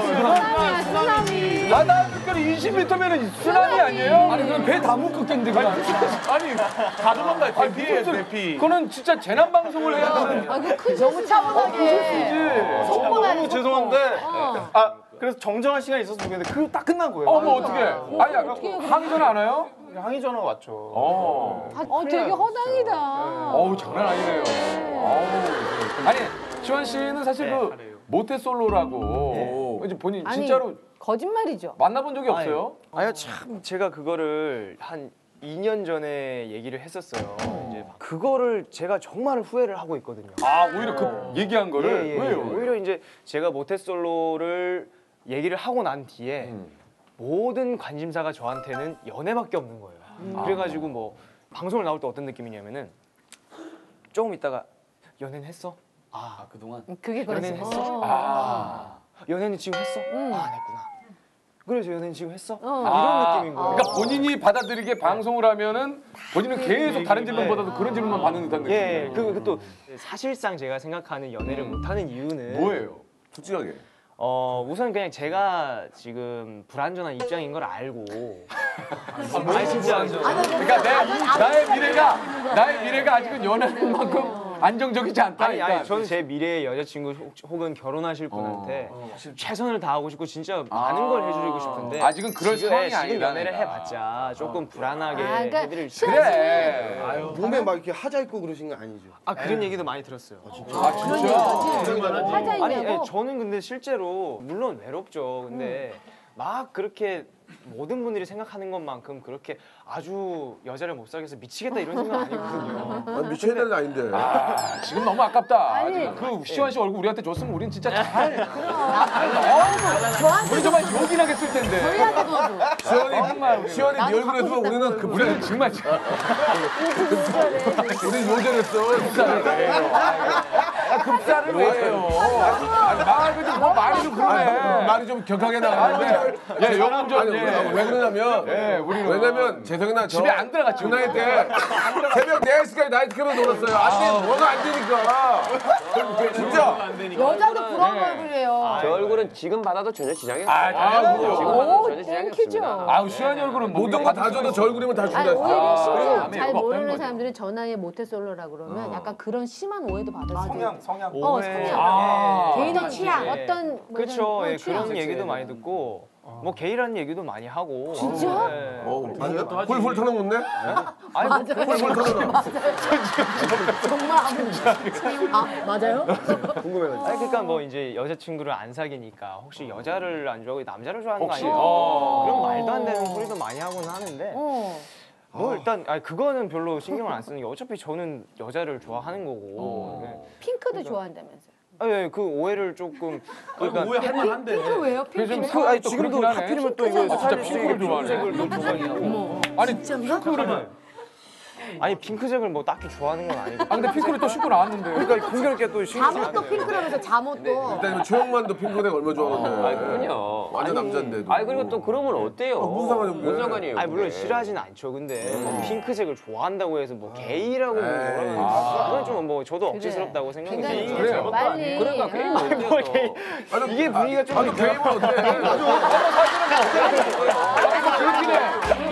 쓰나미. 바다 물결이 20m면 쓰나미 아니에요? 아니 그럼 배 다 묶었겠는데 그냥. 아니 다 도망가요. 대피예요, 대피. 그거는 진짜 재난 방송을 해야 되는. 아, 그 큰 너무 차분하게. 너무 죄송한데 그래서 정정할 시간이 있어서 모르겠는데 그거 딱 끝난 거예요. 어머 어떻게? 아니 항전 안 와요? 항의 전화가 왔죠. 되게 허당이다. 어우 장난 아니네요. 아니 지원 씨는 사실 그 모태솔로라고 이제 본인 아니, 진짜로 거짓말이죠. 만나본 적이 없어요? 아니요, 참 제가 그거를 한 2년 전에 얘기를 했었어요. 이제 그거를 제가 정말 후회를 하고 있거든요. 아 오히려 그 얘기한 거를 왜요? 오히려 이제 제가 모태솔로를 얘기를 하고 난 뒤에 모든 관심사가 저한테는 연애밖에 없는 거예요. 그래가지고 뭐 방송을 나올 때 어떤 느낌이냐면은 조금 있다가 연애는 했어? 그동안 그게 연애는 그랬어. 했어? 연애는 지금 했어? 안 했구나. 그래서 연애는 지금 했어? 이런 느낌인 거예요. 그러니까 본인이 받아들이게 방송을 하면은 본인은 계속 다른 질문보다도 그런 질문만 받는 듯한 느낌. 예, 또 사실상 제가 생각하는 연애를 못하는 이유는 뭐예요? 솔직하게. 우선 그냥 제가 지금 불안전한 입장인 걸 알고 아니 진짜 그러니까 나의 미래가 아직은 연애하는 만큼 안정적이지 않다. 아니 저는 제 미래의 여자친구 혹은 결혼하실 분한테 최선을 다하고 싶고 진짜 많은 걸 해드리고 싶은데 아직은 그럴 상황이 아니다. 지금 연애를 해봤자 조금 불안하게 그러니까 해드릴 수 그래. 몸에 막 이렇게 하자 입고 그러신 거 아니죠? 그런 얘기도 많이 들었어요. 진짜? 하자 아니 있냐고. 저는 근데 실제로 물론 외롭죠. 근데 막 그렇게 모든 분들이 생각하는 것만큼 그렇게 아주 여자를 못 사귀어서 미치겠다 이런 생각 아니거든요. 미쳐야 되는 아닌데. 지금 너무 아깝다. 아니. 지금 그 시원 씨 얼굴 우리한테 줬으면 우린 진짜 잘. 저한테 우리 정말 요긴하게 쓸 텐데. 저희한테도 시원이 네 얼굴에 두면 우리는 우리는 정말 우리 요절했어. 급사를 왜 해요? 말이 뭐 말이 좀 그러네. 말이 좀 격하게 나가는데. 예, 영웅 좀. 왜 그러냐면 왜냐면 재석이나 집에 안 들어갔죠. 그 나이 때 새벽 4시까지 나이트클럽에 놀았어요. 안 돼, 뭐가 안 되니까. 진짜. 여자도 부러운 얼굴이에요. 제 얼굴은 지금 받아도 전혀 지장이 없어요. 당연하죠. 지금 받아도 오, 전혀 지장이 땡큐죠. 없습니다. 아우 시원이 얼굴은 모든 거 다 줘도 저 얼굴이면 다 준다. 아니, 진짜. 오히려 심지어 마음에 잘 이거 없다는 모르는 거죠. 사람들은 전화에 모태솔로라 그러면 약간 그런 심한 오해도 받을 수 있어요. 성향. 성향. 개인의 취향. 예. 어떤 뭐 그렇죠. 이런 예, 취향. 그런 얘기도 많이 듣고 뭐 게이라는 얘기도 많이 하고. 진짜? 예. 맞아요? 훌훌 털어놓네? 아니 뭐 훌훌 털어놓네. 정말 맞아요? 궁금해가지고. 그러니까 뭐 이제 여자친구를 안 사귀니까 혹시 여자를 안 좋아하고 남자를 좋아하는 거 혹시? 아니야? 그런 말도 안 되는 소리도 많이 하고는 하는데 뭐 일단 그거는 별로 신경을 안 쓰는 게 어차피 저는 여자를 좋아하는 거고. 네. 핑크도 좋아한다면서요? 예, 그 오해를 조금 그러니까 오해할 만한데. 핑크 왜요? 그래서 핑크? 좀 아니 지금도 하필이면 또 이거 진짜 핑크를 좋아하네. 핑크색을 또 좋아하고. 아니 핑크를. 아니 핑크색을 뭐 딱히 좋아하는 건 아니고. 근데 핑크를 또 신고 나왔는데. 그러니까 공교롭게 또 신경 잠옷도 핑크라면서 잠옷도. 일단 최영만도 핑크색 얼마 좋아하는데. 그럼요. 완전 남자인데도. 아니 그리고 또 그러면 어때요? 무슨 상관이야, 무슨 상관이에요? 아니 물론 그게. 싫어하진 않죠. 근데 뭐 핑크색을 좋아한다고 해서 뭐 게이라고 뭐라는 그건 좀 뭐 저도 억지스럽다고 생각해요. 굉장히 그래요. 빨리. 그러니까 게임 어때요? 뭐 게이 이게 분위기가 좀 아니 게임은 어때? 그렇긴 해.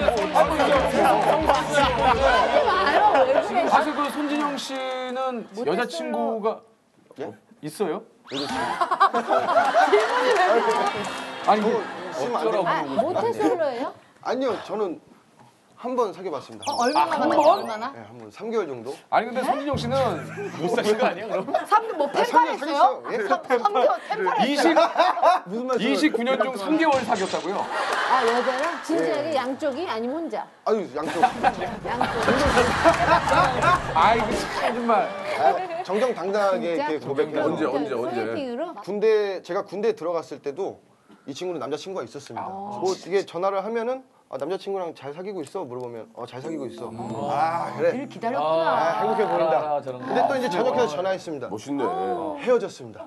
하지 마요. 왜 그래? 사실 그 손진영 씨는 여자친구가 있어요? 아니 뭐 모태솔로예요? 아니요, 저는 한 번 사귀어봤습니다. 얼마나 만났어요? 얼마나? 네, 한 번 3개월 정도. 아니 근데 손진영 씨는 못 사신 거 아니야 그럼? 뭐 펜팔했어요? 예? 3개월 펜팔했어요? 무슨 말씀? 29년 중 3개월 사귀었다고요? 아 여자랑 진지하게 양쪽이 아니면 혼자? 아유, 양쪽. 양쪽. 아이고 참 정말. 정정당당하게 진짜? 이렇게 고백해요. 언제? 소개팅으로? 제가 군대 들어갔을 때도 이 친구는 남자친구가 있었습니다. 뭐 이게 전화를 하면은 남자친구랑 잘 사귀고 있어? 물어보면 잘 사귀고 있어. 그래. 를 기다렸구나. 행복해 보인다. 근데 또 이제 저녁해서 전화했습니다. 멋있네. 헤어졌습니다.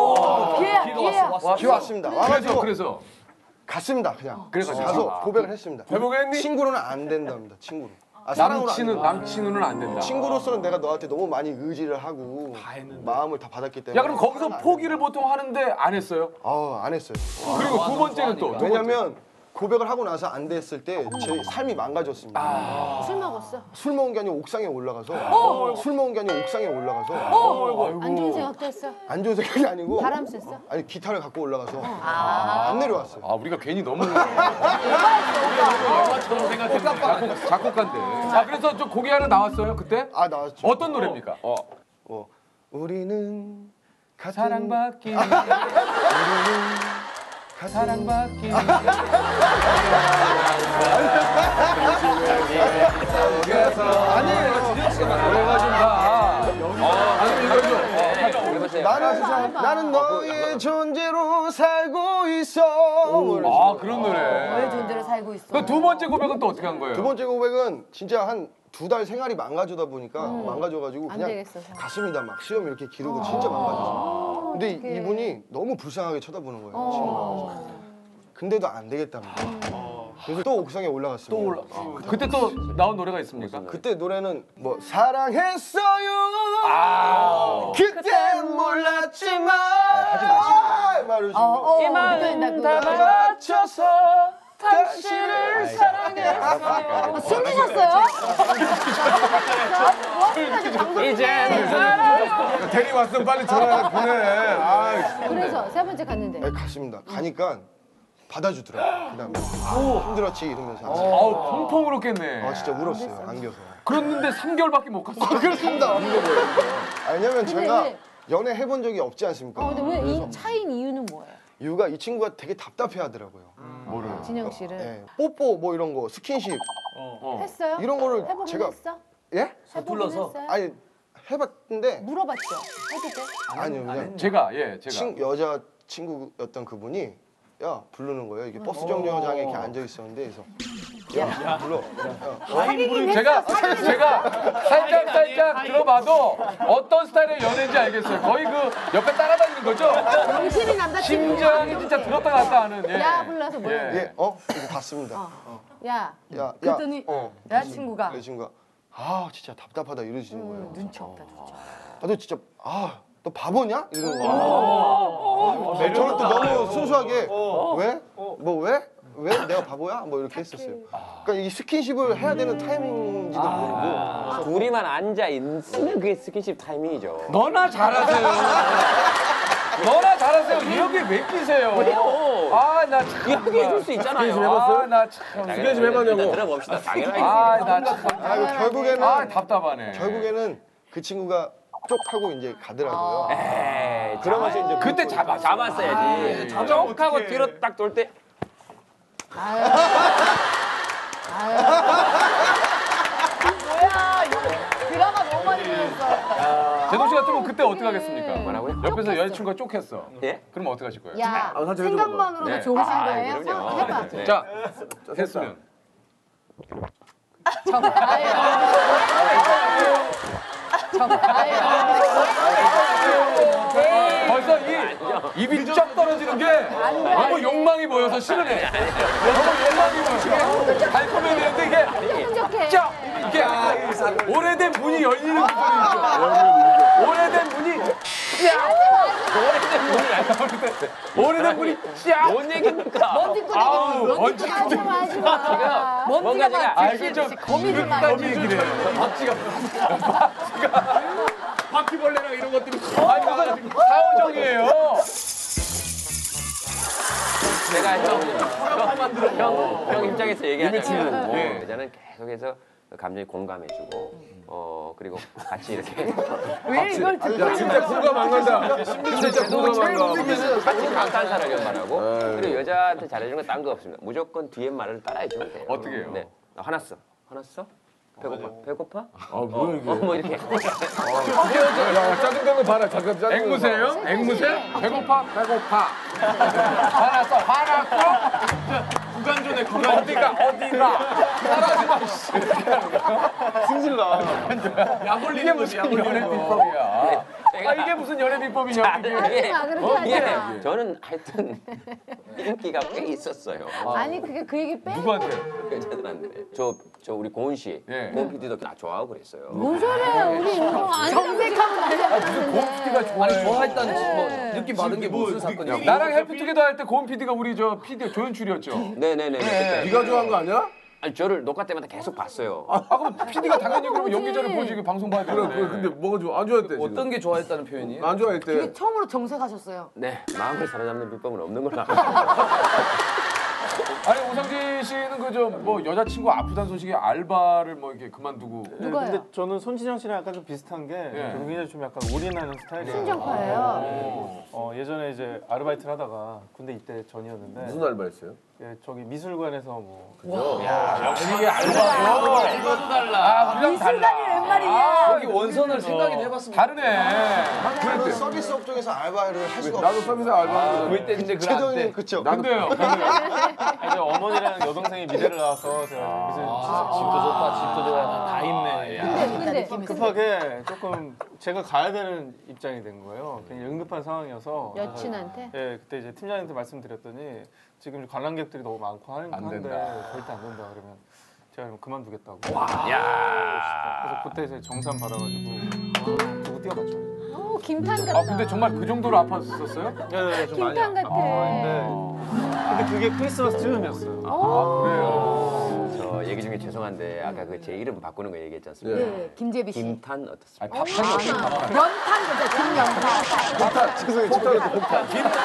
기회야. 기회 왔습니다. 와가지고 그래서 갔습니다. 그냥. 그래가지고. 가서 고백을 했습니다. 회복했니? 친구로는 안 된답니다. 친구로. 사랑으로 안 된다. 남친으로는 안 된다. 친구로서는 내가 너한테 너무 많이 의지를 하고 마음을 다 받았기 때문에. 야 그럼 거기서 포기를 보통 하는데 안 했어요? 안 했어요. 그리고 두 번째는 또 왜냐면 고백을 하고 나서 안 됐을 때 제 삶이 망가졌습니다. 술 먹었어? 술 먹은 게 아니고 옥상에 올라가서 술 먹은 게 아니고 옥상에 올라가서 안 좋은 생각도 했어? 안 좋은 생각이 아니고 바람 쐈어? 아니 기타를 갖고 올라가서 안 내려왔어요. 우리가 괜히 너무 작곡가인데. 그래서 좀 곡이 하나 나왔어요 그때? 나왔죠. 어떤 노래입니까? 우리는 같은 사랑받기. 사랑받기. 아니에요. 노래가 좀 가. 나는 너의 존재로 살고 있어. 그런 노래. 너의 존재로 살고 있어. 그 두 번째 고백은 또 어떻게 한 거예요? 두 번째 고백은 진짜 한 2달 생활이 망가져다 보니까 망가져가지고 그냥 되겠어. 가슴이다 막 수염 이렇게 기르고 진짜 망가졌어요. 근데 이분이 너무 불쌍하게 쳐다보는 거예요. 친구가. 근데도 안 되겠답니다. 그래서 또 옥상에 올라갔습니다. 그때 또 나온 노래가 있습니까? 그때 노래는 뭐 사랑했어요. 그땐 몰랐지만 하지 마시고 말해주고 이 마음 다 바쳐서 당신을 사랑했어요. 술 드셨어요? 이제는 대리 왔으면 빨리 전화 보내. 그래서 세 번째 갔는데. 네, 갔습니다. 가니까 받아주더라고요. 그다음에 힘들었지 이러면서. 펑펑 울었겠네. 진짜 울었어요. 안겨서. 그랬는데 3개월밖에 못 갔어. 그렇습니다. 왜냐면 제가 왜? 연애 해본 적이 없지 않습니까? 근데 왜 이 차인 이유는 뭐예요? 이유가 이 친구가 되게 답답해하더라고요. 뭐를? 진영 씨를. 네. 뽀뽀 뭐 이런 거 스킨십 했어요? 이런 거를 해보긴 제가 했어? 예? 해보긴 했어요? 아니 해봤는데 물어봤죠? 해도 돼? 아니요 그냥 제가. 여자 친구였던 그분이 야 부르는 거예요. 이게 버스 정류장에 이렇게 앉아 있었는데 그래서 야 불러. 제가 살짝 들어봐도 어떤 스타일의 연애인지 알겠어요. 거의 그 옆에 따라다니는 거죠? 당신이 남자친구. 심장이 진짜 들었다 놨다 하는. 야 불러서 뭐야? 이거 봤습니다. 야. 그랬더니 여자친구가 내 친구가 진짜 답답하다 이러시는 거예요. 눈치 없다 눈치. 너 진짜 너 바보냐? 이러는 거예요. 저는 또 너무 순수하게 왜? 뭐 왜? 왜 내가 바보야? 뭐 이렇게 했었어요. 그러니까 이 스킨십을 해야 되는 타이밍인지도 모르고 둘이만 앉아 있으면 그게 스킨십 타이밍이죠. 너나 잘하세요. 이렇게 왜 끼세요? 왜요? 나 참. 이야기 해줄 수 있잖아요. 나 참. 스킨십 해봤냐고. 들어봅시다. 당연하게. 나 참. 결국에는 답답하네. 결국에는 그 친구가 쪽 하고 이제 가더라고요. 그러면서 이제 그때 잡았어야지. 쪽 하고 뒤로 딱 돌 때. 뭐야 이거 드라마 너무 많이 보였어. 제동 씨 같으면 그때 어떻게 하겠습니까? 뭐라고요? 옆에서 여자친구가 쪽했어. 예? 그럼 어떻게 하실 거예요? 야 생각만으로도 좋으신 거예요? 그럼요. 해봐. 네. 자, 했으면. 벌써 입이 쩍 떨어지는 게 너무 욕망이 보여서 싫으네. 너무 욕망이 보여. 달콤해야 되는데 이게 쩍! 이게 오래된 문이 열리는 기분이 있죠. 오래된 문이 오래된 문이 쫙! 뭔 얘기입니까? 먼지 하지 마. 뭔가 제가 그죠? 거미줄 말. 거미 그래. 박쥐가 바퀴벌레랑 이런 것들이 무슨 사오정이에요. 제가 형 입장에서 얘기하자면 예. 여자는 계속해서 감정에 공감해주고 그리고 같이 이렇게 왜 이걸 듣고 진짜 공감 안 간다. 진짜 공감 안 가. 같이 감탄사를 연말하고 그리고 여자한테 잘해주는 건 딴 거 없습니다. 무조건 뒤에 말을 따라해주면 돼요. 어떻게 해요? 네. 화났어? 배고파? 뭐야 이게. 뭐 이렇게. 야 짜증난 거 봐라. 잠깐 짜증. 앵무새요? 앵무새? 배고파? 화났어? 구간조네 구간. 어디가? 따라하지마. 승질나. 이게 무슨 연애 비법이야? 이게 무슨 연애 비법이냐? 이게 그렇게 하지 마. 저는 하여튼 인기가 꽤 있었어요. 아니 그게 그 얘기 빼. 누구한테? 여자들한테. 저 저 우리 고은 씨, 예. 고은 PD도 나 좋아하고 그랬어요. 뭔 소리야 우리 이거 안 정색하고 고은 PD가 아니 좋아했다는 뭐 느낌 받은 게 무슨 사건이야? 나랑 해피투게더 할 때 고은 PD가 우리 저 PD 조연출이었죠. 네네네. 그때. 네가 좋아한 거 아니야? 아니 저를 녹화 때마다 계속 봤어요. 그럼 PD가 당연히 그러면 연기 전에 보지 이거 방송 봐야 그래, 되는데. 근데 뭐가 좋아? 안 좋아했대. 지금. 어떤 게 좋아했다는 표현이에요? 안 좋아했대. 처음으로 정색하셨어요. 네, 마음을 사로잡는 비법은 없는 걸로. 아니 오상진 씨는 그 좀 뭐 여자친구 아프다는 소식에 알바를 뭐 이렇게 그만두고. 누가요? 근데 저는 손진영 씨랑 약간 좀 비슷한 게 예. 저는 굉장히 좀 약간 올인하는 스타일이에요. 신정파예요. 예전에 이제 아르바이트를 하다가 군대 입대 전이었는데 무슨 알바했어요? 예, 저기 미술관에서 뭐 역시 이게 알바도 달라. 우리랑 미술관이 웬 말이냐? 여기 원선을 생각이나 해봤습니다. 다르네. 저는 서비스 업종에서 알바를 할 수가 나도 없어요. 서비스 알바하거든. 그때 근데 그걸 안 최동이 돼. 그쵸? 근데요. 이제 어머니랑 여동생이 미대를 나와서 제가 미술 집도 좋다, 집도 좋아, 다 있네. 근데 급하게 조금 제가 가야 되는 입장이 된 거예요. 굉장히 응급한 상황이어서 여친한테? 예, 그때 이제 팀장님한테 말씀드렸더니 지금 관람객들이 너무 많고 안 하는데 된다. 절대 안 된다 그러면 제가 그럼 그만두겠다고. 그래서 그때 이제 정산 받아가지고 두고 뛰어갔죠. 오 김탄 같다. 근데 정말 그 정도로 아팠었어요? 네, 좀 많이 김탄 같아. 근데 그게 크리스마스 즈음이었어요. 그래요. 저 얘기 중에 죄송한데 아까 그 제 이름 바꾸는 거 얘기했지 않습니까? 네, 김재비 씨. 김탄 어떻습니까? 아니 밥판이 없어. 연탄 거죠, 김연탄. 죄송해요. 집단에서 폭탄.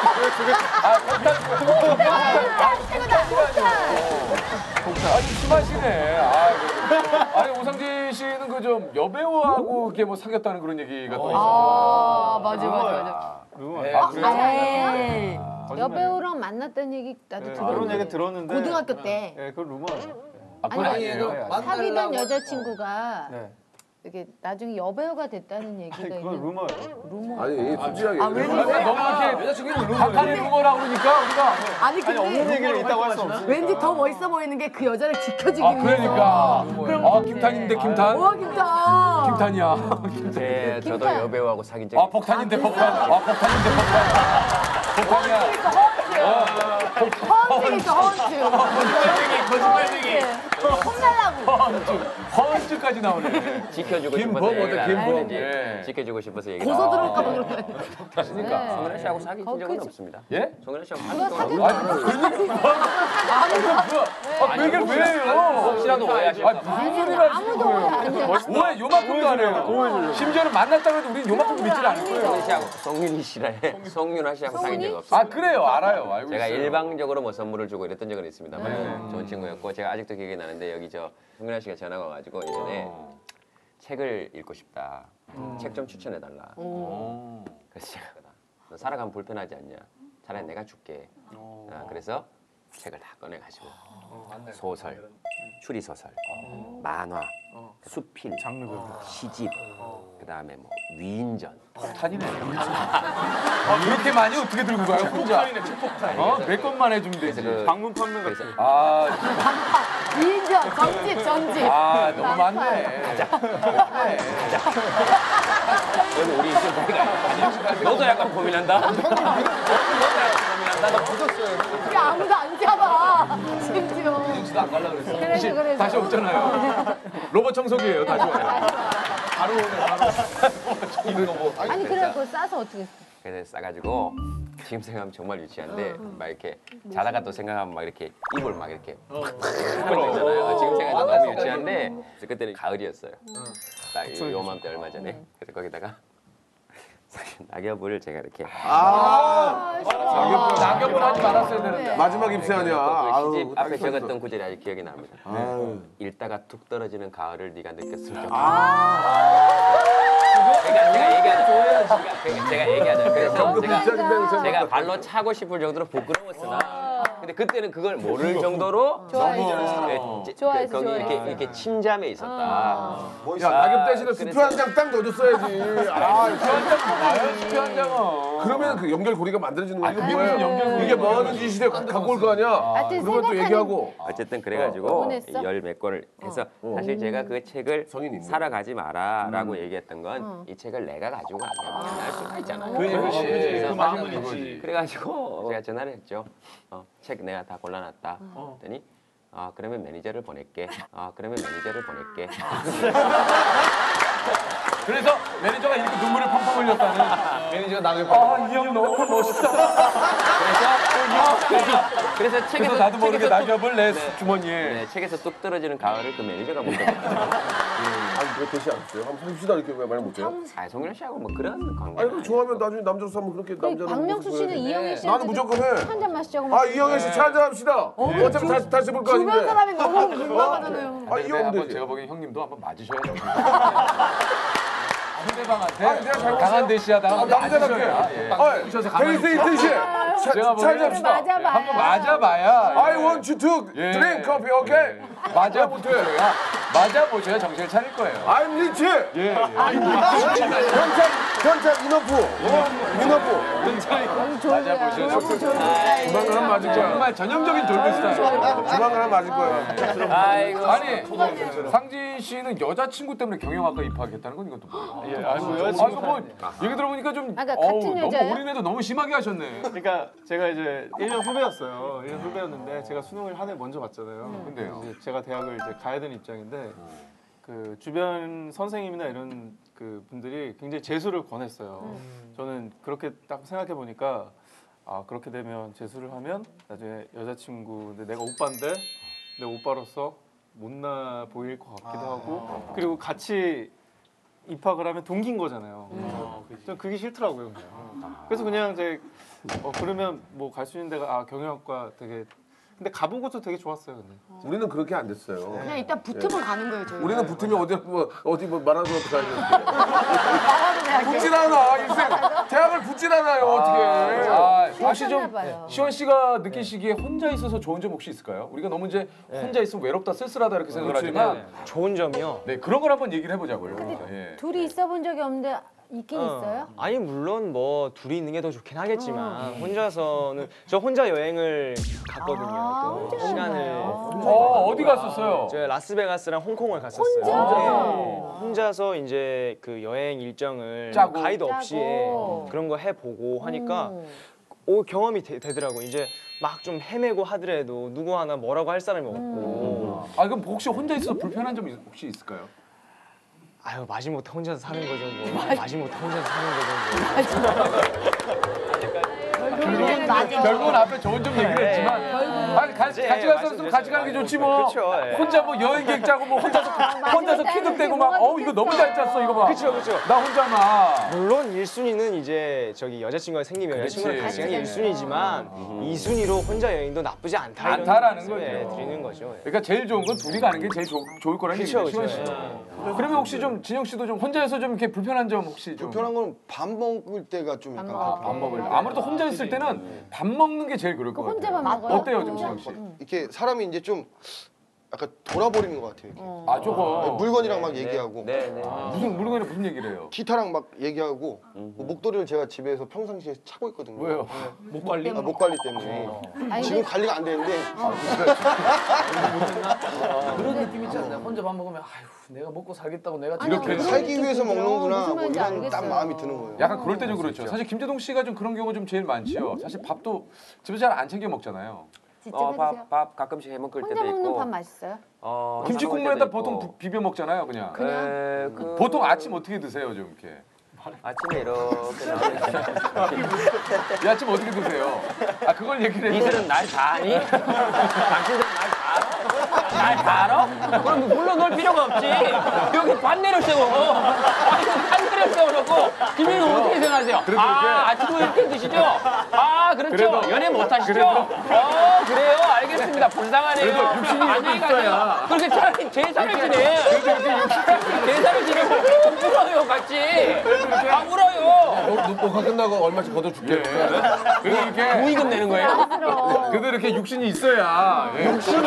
아니 심하시네. 아니 오상진 씨는 그 좀 여배우하고 이렇게 뭐 사귀었다는 그런 얘기가 또 있어요. 맞아. 루머예요. 아 그래요? 에이. 여배우랑 만났다는 얘기 나도 그런 들었는데. 얘기 들었는데 고등학교 때. 예, 그건 루머예요. 그건 아니, 아니에요. 사귀던 여자친구가 네. 이게 나중에 여배우가 됐다는 얘기가 아니, 그건 있는 루머예요. 루머. 아니 솔직하게. 근데 너무 이렇게 여자친구는 박하는 루머라 그러니까 우리가 아니, 아니 없는 근데 얘기를 있다고 할 수 없으니까. 왠지 더 멋있어 보이는 게 그 여자를 지켜주기 위해서. 그러니까. 그런 김탄인데 김탄. 와, 김탄. 김탄이야. 네, 저도 김탄. 여배우하고 사귄 적이 폭탄인데 폭탄. 폭탄인데 폭탄. 폭탄이야. 허언증 있어, 허언증. 거짓말쟁이. 혼날라고. 허언증까지 나오네. 지켜주고 김범 싶어서 어때, 얘기를 김범? 하는지 네. 지켜주고 싶어서 얘기를 고소 하는데 들어올까 봐 그러네. 그러니까. 송은아 씨하고 사귄 적은 그치. 없습니다. 예? 송은아 씨하고 그거 사귄 사귀- 적은 없습니다. 그 얘기를 왜 해요? 혹시라도 오해하실까 봐. 무슨 소리를 하시는 아무도 오해 안 해. 오해 요만큼도 안 해요. 심지어는 만났다고 해도 우리는 요만큼도 믿질 않을 거예요. 송은아 씨하고 송윤희 씨랑 송윤아 씨하고 사귄 적이 없어요. 아 그래요. 알아요. 알고 제가 있어요. 일방적으로 뭐 선물을 주고 이랬던 적은 있습니다만 좋은 친구였고 제가 아직도 기억이 나는데 여기 저 송윤아 씨가 전화가 와가지고 예전에 책을 읽고 싶다. 책 좀 추천해달라. 그래서 제가 너 살아가면 불편하지 않냐? 차라리 내가 줄게. 그래서 책을 다 꺼내가지고 소설, 추리소설, 만화, 수필, 장르별로. 시집, 그다음에 뭐 위인전. 폭탄이네. 그렇게 많이 어떻게 들고 가요? 혼자. 몇 건만 해주면 그래서 되지. 그 방문 판매 그래서 같은. 아, 위인전, 전집. 너무 많네. 여기 우리 좀 사이가 너도 약간 고민한다. 너도 약간 고민한다. 너 부졌어요. 우리 아무도 안 잡아. 심지어. 그래서 다시 없잖아요. 로봇 청소기예요. 다시 와요. 바로 오네. 바로. 이거 뭐. 아니 그래 그거 싸서 어떻게 했어? 그래서 싸가지고 지금 생각하면 정말 유치한데 막 이렇게 자다가 또 생각하면 막 이렇게 입을 막 이렇게 하는 거 있잖아요. 지금 생각하면 너무 유치한데 그래서 그때는 가을이었어요. 딱 요맘때 얼마 전에 그래서 거기다가 낙엽을 제가 이렇게 낙엽을 하지 말았어야 되는데. 마지막 입새 아니야. 그 시집 앞에 딱 있었어. 적었던 구절이 아직 기억이 납니다. 읽다가 툭 떨어지는 가을을 네가 느꼈을 때. 제가 얘기하죠. 그래서 제가 발로 차고 싶을 정도로 부끄러웠으나 근데 그때는 그걸 모를 정도로 좋아했어, 거기 이렇게 침잠에 있었다. 야 낙엽 대신에 수표 한 장 딱 넣어줬어야지. 수표 한 장은. 그러면 그 연결고리가 만들어지는 거야. 그게 무슨 연결고리야. 이게 뭐하는 짓이래 갖고 올 거 아니야. 하여튼 그러면 또 생각하는- 얘기하고. 어쨌든 그래가지고 보냈어? 열 몇 권을 해서 사실 제가 그 책을 성인이 있네. 사러 가지 마라라고 얘기했던 건 이 책을 내가 가지고 가면 만날 수가 있잖아요. 그렇지. 그 마음은 있지. 그래가지고 제가 전화를 했죠. 책 내가 다 골라놨다. 그랬더니 그러면 매니저를 보낼게. 그러면 매니저를 보낼게. 그래서 매니저가 이렇게 눈물을 펑펑 흘렸다는. 매니저가 나를 이 형 너무 멋있다. 그래서 책에서 나도 모르게 책에서 낙엽을 내 주머니에. 네, 책에서 뚝 떨어지는 가을을 그 매니저가 못 줘. 아니 왜 대시 안 했어요? 한번 해봅시다 이렇게 왜 말 못해요? 송윤 씨하고 뭐 그런 관계. 아니 그럼 좋아하면 나중에 남자로서 한번 그렇게 남자로 박명수 씨는 이영애 씨한테 나는 무조건 해. 한잔 마시자고 막. 이영애 씨 차 한잔 합시다. 어차피 다시 볼 거 주변 아닌데. 사람이 너무 민망하잖아요. 이 근데 한번 형들. 제가 보기엔 형님도 한번 맞으셔야죠. 상대방한테 내가 잘못했어요? 강한 대시하다 한번 남자답게. 맞으셔야 테니스 이튼 씨. 제가 차 한잔 합시다. 맞아봐요. 한번 맞아봐야. I want you to drink coffee, okay? 맞아보셔야 맞아보셔야 정신을 차릴 거예요. I'm rich. 현찰 인어프. 맞아보셔야 조만간 한 맞을 거야. 정말 전형적인 돌비 스타일. 조만간 한 맞을 거야. 아이고. 아니 상진 씨는 여자친구 때문에 경영학과 입학했다는 건 이것도 뭐예요? 예, 아니 뭐 뭐 여자친구 얘기 들어보니까 좀 그러니까 같은 너무 여자예요? 어린애도 너무 심하게 하셨네. 그러니까 제가 이제 1년 후배였어요. 1년 후배였는데 제가 수능을 한 해 먼저 봤잖아요. 근데요? 이제 제가 대학을 이제 가야 되는 입장인데 그 주변 선생님이나 이런 그 분들이 굉장히 재수를 권했어요. 저는 그렇게 딱 생각해 보니까 그렇게 되면 재수를 하면 나중에 여자친구 근데 내가 오빠인데 내 오빠로서 못나 보일 것 같기도 하고 그리고 같이 입학을 하면 동기인 거잖아요. 전 그게 싫더라고요. 그래서 그냥 제 그러면 뭐 갈 수 있는 데가 경영학과 되게 근데 가보고도 되게 좋았어요. 근데. 우리는 그렇게 안 됐어요. 그냥 일단 붙으면 가는 거예요, 저희. 우리는 붙으면 어디 말하는 거 어떻게 붙질 않아 인생. 대학을 붙질 않아요 어떻게. 혹시 좀 괜찮나 시원 씨가 느끼시기에 혼자 있어서 좋은 점 혹시 있을까요? 우리가 너무 이제 혼자 있으면 외롭다 쓸쓸하다 이렇게 생각을 하지만 좋은 점이요. 네 그런 걸 한번 얘기를 해보자고요. 예. 둘이 있어본 적이 없는데 있긴 있어요? 아니 물론 뭐 둘이 있는 게 더 좋긴 하겠지만 혼자서는 저 혼자 여행을 갔거든요. 또 혼자 시간을 가요? 어디 갔었어요? 제가 라스베가스랑 홍콩을 갔었어요. 혼자? 혼자서 이제 그 여행 일정을 짜고. 가이드 없이 짜고. 그런 거 해보고 하니까 경험이 되더라고. 이제 막 좀 헤매고 하더라도 누구 하나 뭐라고 할 사람이 없고. 그럼 혹시 혼자 있어서 불편한 점 혹시 있을까요? 아유 마지못해 혼자서 사는 거죠 뭐. 마지못해 혼자서 사는 거죠 뭐. 결국은 앞에 좋은 점 얘기를 했지만 같이 갈 사람 같이 가는 게 좋지 뭐. 그쵸, 예. 혼자 뭐 여행 계획 짜고 뭐 혼자서 퀴득대고 막 이거 너무 잘 짰어 이거 봐. 그쵸. 나 혼자만. 물론 1순위는 이제 저기 여자친구가 생기면 여자친구랑 같이 가는 게 1순위지만 2순위로 혼자 여행도 나쁘지 않다라는 거죠. 드리는 거죠. 그러니까 제일 좋은 건 둘이 가는 게 제일 좋을 거라는 얘기죠. 시원 씨. 그러면 혹시 좀 진영 씨도 좀 혼자서 좀 이렇게 불편한 점 혹시 좀 불편한 건 밥 먹을 때가 좀 약간 밥 먹을 때. 아무래도 혼자 있을 때는 밥 먹는 게 제일 그럴 것 같아요. 혼자만 먹어요? 어때요, 좀 진영 씨? 이렇게 사람이 이제 좀 약간 돌아버리는 것 같아요. 이렇게. 조금 물건이랑 막 얘기하고 무슨 물건에 무슨 얘기를 해요? 기타랑 막 얘기하고 뭐 목도리를 제가 집에서 평상시에 차고 있거든요. 왜요? 목 관리? 목 관리 때문에. 지금 관리가 안 되는데 그런 느낌 있지 않나요? 혼자 밥 먹으면 아휴 내가 먹고 살겠다고 내가 이렇게 살기 위해서 먹는구나 무슨 뭐 말인지 이런 알겠어요. 딱 마음이 드는 거예요. 약간 그럴 때 좀 그렇죠. 사실 김재동 씨가 좀 그런 경우가 좀 제일 많지요. 사실 밥도 집에서 잘 안 챙겨 먹잖아요. 직접 해드세요? 밥 가끔씩 해 먹을 때도 혼자 먹는 있고. 밥 맛있어요? 김치 국물에다 보통 비벼 먹잖아요, 그냥. 보통 아침 어떻게 드세요, 좀 이렇게? 아침에 이렇게 나오는 이 아침 어떻게 드세요? 그걸 얘기를 해요. 니들은 날 다 아니? 당신들은 날 다 알아? 그럼 물론 넣을 필요가 없지. 여기 반대로 세워. 반대로 세워놓고 김민호 어떻게 생각하세요? 아침도 이렇게 드시죠? 그렇죠. 그래도, 연애 못 하시죠? 그래요? 알겠습니다. 불쌍하네요. 그래도 육신이 안녕히 가세요. 그렇게 차라리 제사를 지내. 제사를 지내고 울어요, 같이. 울어요. 녹화 끝나고 얼마씩 걷어줄게. 그리고 이렇게 무이금 내는 거예요? 그래도 이렇게 육신이 있어야. 육신이?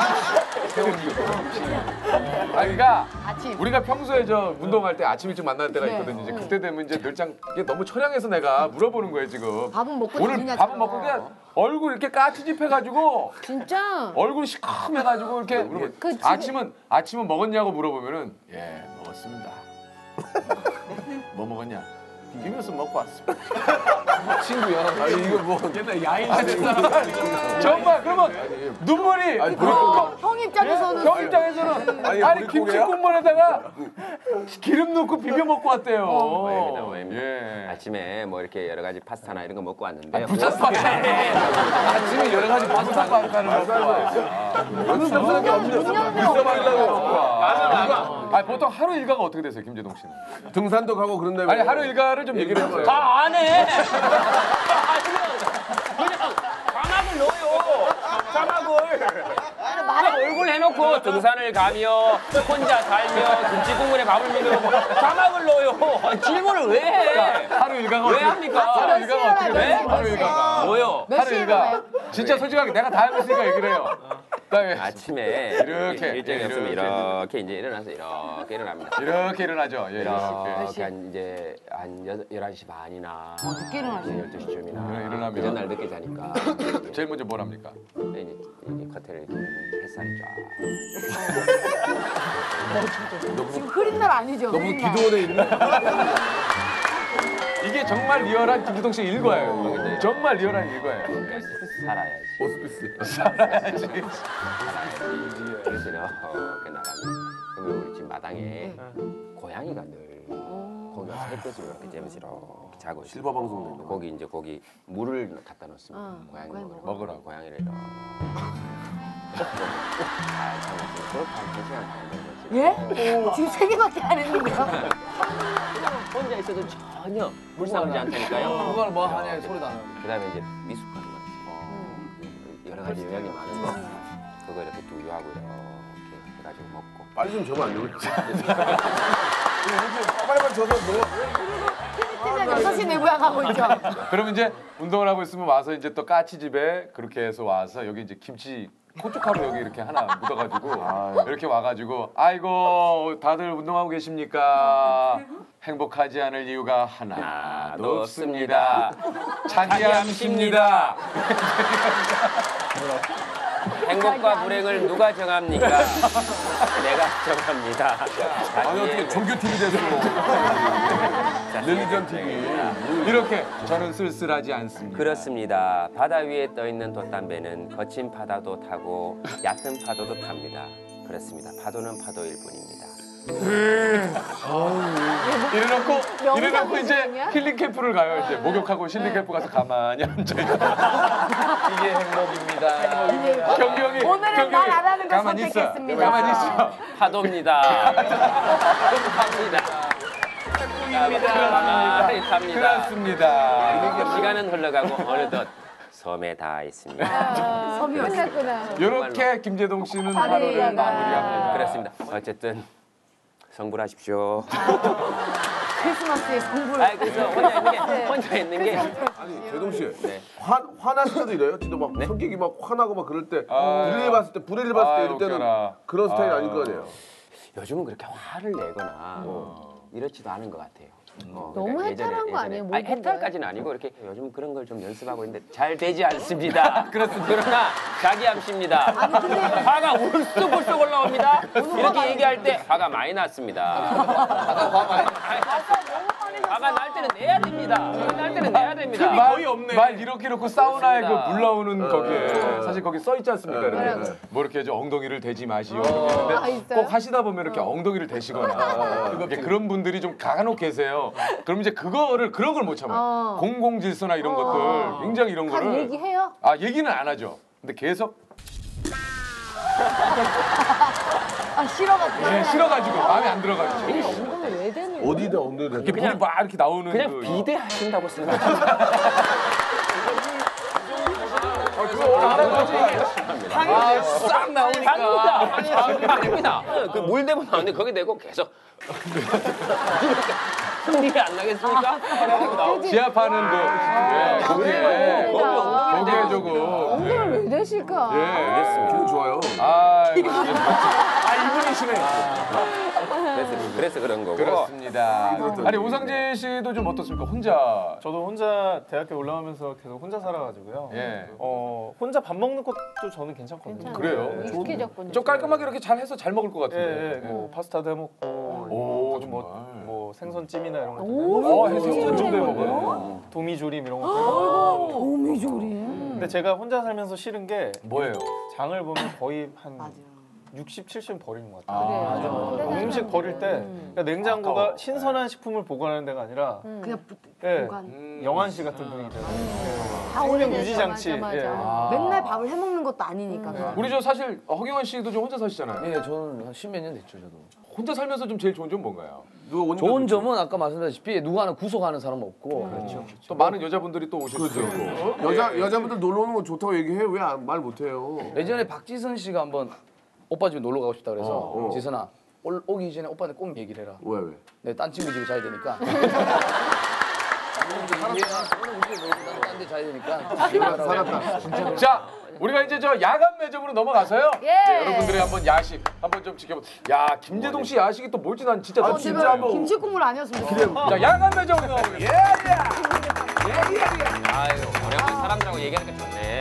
그러니까 우리가 평소에 운동할 때 아침 일찍 만날 때가 있거든요. 이제 그때 되면 이제 늘장 이게 너무 처량해서 내가 물어보는 거예요 지금. 밥은 먹고 오늘 다니냐, 밥은 먹고 그냥 얼굴 이렇게 까치집해가지고 진짜? 얼굴 시커매가지고 이렇게 물어보면 아침은 먹었냐고 물어보면은 예 먹었습니다. 뭐 먹었냐? 비빔국수 먹고 왔습니다. 친구야. 아니 이거 뭐 옛날 야인 시대 사람. 정말 그러면 눈물이 형 입장에서는 형 입장에서는 아니 김치 국물에다가 기름 넣고 비벼 먹고 왔대요. 모임이다. 예. 아침에 뭐 이렇게 여러 가지 파스타나 이런 거 먹고 왔는데 아침에 여러 가지 파스타 파스타를 먹고 왔어요. 저는 상상이 없네. 아 보통 하루 일과가 어떻게 되세요, 김재동 씨는? 등산도 가고 그런다면 아니 하루 일과를 좀 얘기를 해보세요. 다 안 해. 그냥 자막을 넣어요. 자막을. 얼굴 해놓고 등산을 가며 혼자 살며 김치국물에 밥을 먹으려고 자막을 넣어요. 질문을 왜 해? 하루 일과가 왜 합니까? 하루 일과가 어떻게 돼? 하루 일과가 뭐요? 하루 일과 진짜 솔직하게 내가 다 해봤으니까 얘기를 해요. 아침에 이렇게, 일정이 예, 없으면 이렇게. 이렇게 이제 일어나서 이렇게 일어납니다. 이렇게 일어나죠. 예, 이렇게 한 이제 한 11시 반이나 늦게 일어나시네. 12시쯤이나 일어나면. 그 전날 늦게 자니까 제일 먼저 뭘 합니까? 이제 겉에를 이렇게 햇살이 쫙 지금 흐린 날 아니죠? 너무 흐린 날. 기도원에 있는. 이게 정말 리얼한 김재동 씨 일과예요. 정말 리얼한 일과예요. 살아야지. 호스피스. 살아야지. 그래서 이렇게 나가면 그러면 우리 집 마당에 고양이가 늘 거기가 햇볕을 이렇게 쬐면서 이렇게 자고 있어요. 실버 방송 거기 이제 거기 물을 갖다 놓습니다. 고양이 먹으라고. 고양이를 이렇게 잘 참았어요. 한 2시간 반 정도. 예? 지금 3개밖에 안 했는데요? 혼자 있어도 전혀 불쌍하지 않다니까요. 그걸 뭐 하냐 소리도 안 하고. 그다음에 이제 미숫가루 있어요. 여러 가지 영양이 많은 거. 그거 이렇게 두유하고 이렇게 해가지고 먹고. 빨리 좀 줘면 안 되고. 빨리빨리 줘서 뭐. 팀장 6시 내부양하고 있죠? 그럼 이제 운동을 하고 있으면 와서 이제 또 까치집에 그렇게 해서 와서 여기 이제 김치 고춧가루 여기 이렇게 하나 묻어가지고 이렇게 와가지고 아이고 다들 운동하고 계십니까? 행복하지 않을 이유가 하나도 없습니다. 차기암씨입니다. 행복과 불행을 누가 정합니까? 내가 정합니다. 아니 어떻게 종교 TV 됐어? 릴리전 TV. 이렇게 저는 쓸쓸하지 않습니다. 그렇습니다. 바다 위에 떠 있는 돛담배는 거친 바다도 타고 얕은 파도도 탑니다. 그렇습니다. 파도는 파도일 뿐입니다. 이래놓고 이제 힐링 캠프를 가요. 이제 목욕하고 힐링 캠프 가서 가만히 앉아. 이게 행복입니다. 경기 형이 오늘은 말 안 하는 거 가만히 있어. 선택했습니다. 가만히 있어. 파도입니다. 탑니다. 가만히 탑니다. 그렇습니다. 시간은 흘러가고 어느덧 섬에 닿아 있습니다. 섬이 끝났구나. 이렇게 김재동 씨는 하루를 마무리합니다. 그렇습니다. 어쨌든 성불하십시오. 크리스마스에 공부를. 그래서 혼자 있는 게 아니 재동 씨. 네. 화났을 때도 이래요? 진짜 막 성격이 막 화나고 막 그럴 때 불의를 봤을 때 이럴 때는 웃겨라. 그런 스타일 아닐 거 아니에요? 요즘은 그렇게 화를 내거나 이렇지 않은 것 같아요. 너무 해탈한 거 아니에요? 모든 해탈까지는 아니고 이렇게 요즘 그런 걸 좀 연습하고 있는데 잘 되지 않습니다. 그러나 자기암씨입니다. 화가 울쑥울쑥 올라옵니다. 이렇게 얘기할 때 화가 많이 났습니다. 화가 날 때는 내야 됩니다. 날 때는 내야 됩니다. 거의 없네. 말 이렇게 놓고 사우나에 그 물 나오는 거기에 사실 거기 써 있지 않습니까? 이렇게 뭐 이렇게 저 엉덩이를 대지 마시오. 근데 꼭 하시다 보면 이렇게 엉덩이를 대시거나 그런 분들이 좀 간혹 계세요. 그럼 이제 그런 걸 못 참아요. 공공질서나 이런 것들 굉장히 이런 다 거를 얘기해요? 얘기는 안 하죠. 근데 계속 싫어가지고. 싫어가지고 마음에 안 들어가지고 엉덩이 왜 대는 거야? 어디다 엉덩이를 이렇게 물이 막 이렇게 나오는 그냥 비대하신다고 생각합니다. 싹 나오니까 아닙니다. 그 물 대고 나오는데 거기 대고 계속 흥미가 안 나겠습니까? 지압하는 거기에 조금 엉덩이를 왜 대실까? 기분 좋아요. 이분이시네. 그래서 그런 거고. 그렇습니다. 아니 오상진 씨도 좀 어떻습니까? 혼자 저도 혼자 대학교 올라오면서 계속 혼자 살아가지고요. 예. 혼자 밥 먹는 것도 저는 괜찮거든요. 그래요? 익숙해졌군요. 좀 깔끔하게 이렇게 잘 해서 잘 먹을 것 예, 같은데. 뭐 파스타도 해 먹고 오, 뭐 뭐 생선찜이나 이런 거. 생선찜도 해 먹어요. 도미조림 이런 거. 도미조림. 근데 제가 혼자 살면서 싫은 게 뭐예요? 장을 보면 거의 한 60, 70은 버리는 것 같아요. 그래. 맞아. 음식 버릴 때 그러니까 냉장고가 신선한 식품을 보관하는 데가 아니라 그냥 예, 보관. 영환 씨 같은 분이잖아요. 다 생명 오래돼서 유지 장치. 맞아. 예. 맨날 밥을 해 먹는 것도 아니니까. 우리 저 사실 허경환 씨도 좀 혼자 사시잖아요. 예, 저는 한 10몇 년 됐죠, 저도. 혼자 살면서 좀 제일 좋은 점 뭔가요? 좋은 점은 아까 말씀드렸다시피 누구 하나 구속하는 사람 없고 그렇죠. 또 많은 여자분들이 또 오실 수 있고. 여자분들 놀러 오는 거 좋다고 얘기해. 왜 말 못해요? 예전에 박지선 씨가 한번 오빠 집에 놀러 가고 싶다 그래서 지선아 오기 전에 오빠한테 꼭 얘기를 해라. 왜? 내 딴 친구 집에 자야 되니까. 딴데 자야 되니까. 살았다. 자, 우리가 이제 저 야간 매점으로 넘어가서요. 네, 여러분들의 한번 야식 한번 좀 지켜보. 야, 김재동 씨 야식이 또 뭘지 난 진짜 진짜 한번. 김치 국물 아니었으면 좋겠어. 자, 야간 매점으로 넘어가겠습니다. 아유, 어려운 사람들하고 얘기하니까 좋네.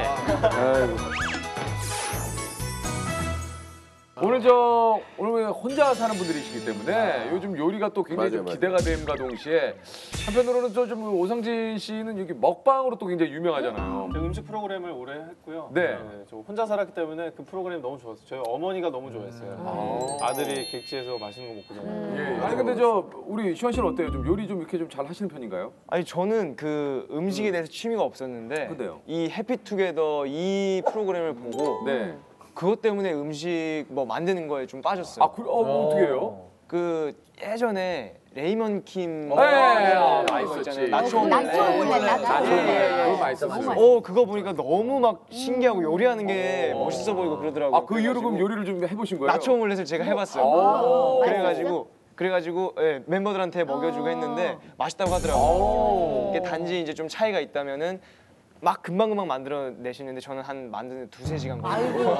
오늘 혼자 사는 분들이시기 때문에 요즘 요리가 또 굉장히 좀 기대가 됨과 동시에 한편으로는 좀 오상진 씨는 여기 먹방으로 또 굉장히 유명하잖아요. 제가 음식 프로그램을 오래 했고요. 네. 저 혼자 살았기 때문에 그 프로그램 너무 좋았어요. 저희 어머니가 너무 좋아했어요. 아들이 객지에서 맛있는 거 먹고 자는. 아니 근데 저 우리 시원 씨는 어때요? 좀 요리 좀 이렇게 좀 잘 하시는 편인가요? 아니 저는 그 음식에 대해서 취미가 없었는데 근데요? 이 해피투게더 이 프로그램을 보고 네. 그것 때문에 음식 뭐 만드는 거에 좀 빠졌어요. 어떻게 해요? 그 예전에 레이먼 킴 맛있었지. 나초 오믈렛. 그거 맛있었어요. 그거 보니까 너무 막 신기하고 요리하는 게 멋있어 보이고 그러더라고요. 그 이후로 그럼 요리를 좀 해보신 거예요? 나초 오믈렛을 제가 해봤어요. 그래가지고 예, 멤버들한테 먹여주고 했는데 맛있다고 하더라고요. 이게 단지 이제 좀 차이가 있다면은 막 금방금방 만들어내시는데 저는 한 만드는 2-3시간 걸려요.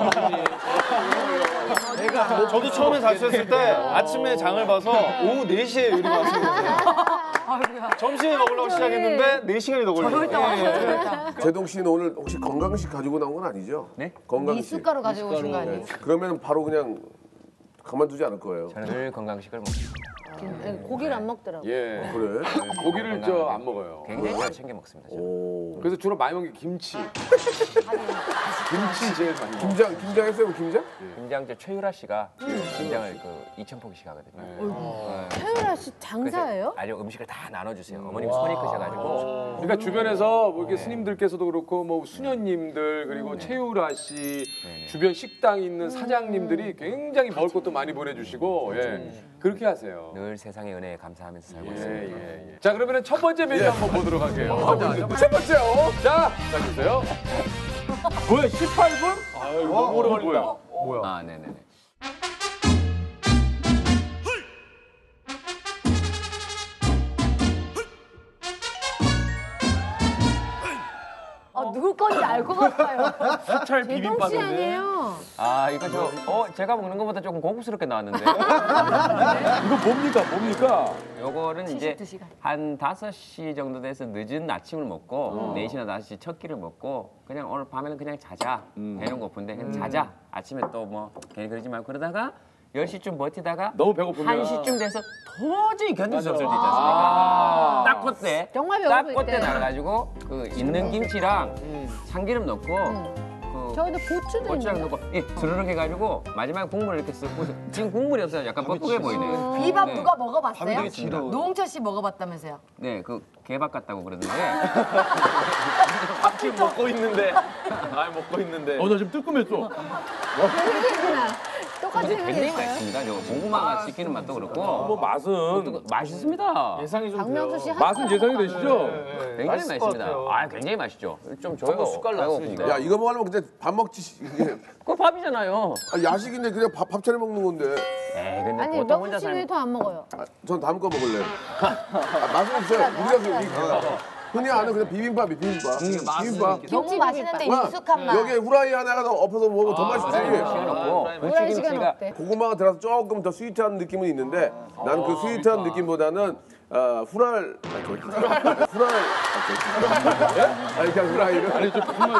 저도 처음에 자취했을 때 아침에 장을 봐서 오후 4시에 요리가 왔어요. 점심에 먹으려고 시작했는데 4시간이 더 걸려요. 제동 씨는 오늘 혹시 건강식 가지고 나온 건 아니죠? 네? 건강식. 미숫가루 가지고 오신 거 아니에요? 그러면 바로 그냥 가만두지 않을 거예요. 저는 늘 건강식을 먹습니다. 고기를 안 먹더라고요. 예. 그래? 고기를 안 먹어요. 굉장히 잘 챙겨 먹습니다. 저는. 그래서 주로 많이 먹는 게 김치. 김치 제일 많이 먹어요. 김장 했어요, 김장? 김장제 최유라 씨가 김장을 그 2,000포기씩 하거든요. 최유라 씨 장사예요? 아니요, 음식을 다 나눠주세요. 어머님 손이 크셔가지고. 그러니까 주변에서 뭐 이렇게 스님들께서도 그렇고 뭐 수녀님들 그리고 최유라 씨 주변 식당 있는 사장님들이 굉장히 먹을 것도 많이 보내주시고 그렇게 하세요. 늘 세상의 은혜에 감사하면서 살고 있습니다. 자, 그러면 첫 번째 메뉴 한번 보도록 할게요. 첫 번째요. 자, 주세요. 뭐야, 18분? 아유, 너무 오래 걸린다. 뭐야? 아, 네네네. 누구 건지 알 것 같아요. 수철 제동 씨 아니에요? 아, 이거 제가 먹는 것보다 조금 고급스럽게 나왔는데. 이거 뭡니까? 요거는 이제 72시간. 한 5시 정도 돼서 늦은 아침을 먹고 4시나 5시 첫 끼를 먹고 그냥 오늘 밤에는 그냥 자자. 배는 고픈데 그냥 자자. 아침에 또 뭐 괜히 그러지 말고 그러다가 10시쯤 버티다가 너무 배고프면 1시쯤 돼서 도저히 견딜 수 없을 때 있지 않습니까? 딱 그때 정말 딱 배고플 그때 때. 나가지고 그 있는 김치랑 참기름 넣고 그 저기도 고추도 고추장 있는데. 넣고 스르륵 해가지고 마지막에 국물을 이렇게 쓱 지금 국물이 없어요. 약간 뻑뻑해 보이네요. 비밥 네. 누가 먹어봤어요? 있습니다. 노홍철 씨 먹어봤다면서요? 네, 그 개밥 같다고 그러는데 지금 먹고 있는데. 먹고 있는데. 나 지금 뜨끔했어. 똑같이 굉장히 생겼어요. 맛있습니다. 저 고구마가 씹히는 맛도 그렇고 뭐 맛은 맛있습니다. 예상이 좀 박명수 씨 맛은 예상이 되시죠? 굉장히 맛있을 것 맛있습니다. 같아요. 아, 굉장히 맛있죠. 좀 줘요. 숟갈 배고픈데. 야, 이거 먹으려면 그때 밥 먹지. 이게 그거 밥이잖아요. 야식인데 그냥 밥 차려 먹는 건데. 에이, 근데 아니 보통 혼자 명수 씨 왜 살면 더 안 먹어요? 전 다음 거 먹을래요. 맛은 있어요. 우리가 흔히 아는 그냥 비빔밥. 비빔밥. 너무 맛있는데 와, 익숙한 맛. 여기에 후라이 하나가 더 엎어서 먹으면 더 맛있지. 시간 없고 후라이 시간 부추김치가 없대. 고구마가 들어서 조금 더 스위트한 느낌은 있는데 나는 그 스위트한 느낌보다는 후랄 달걀 후라이를? 아니 좀 정말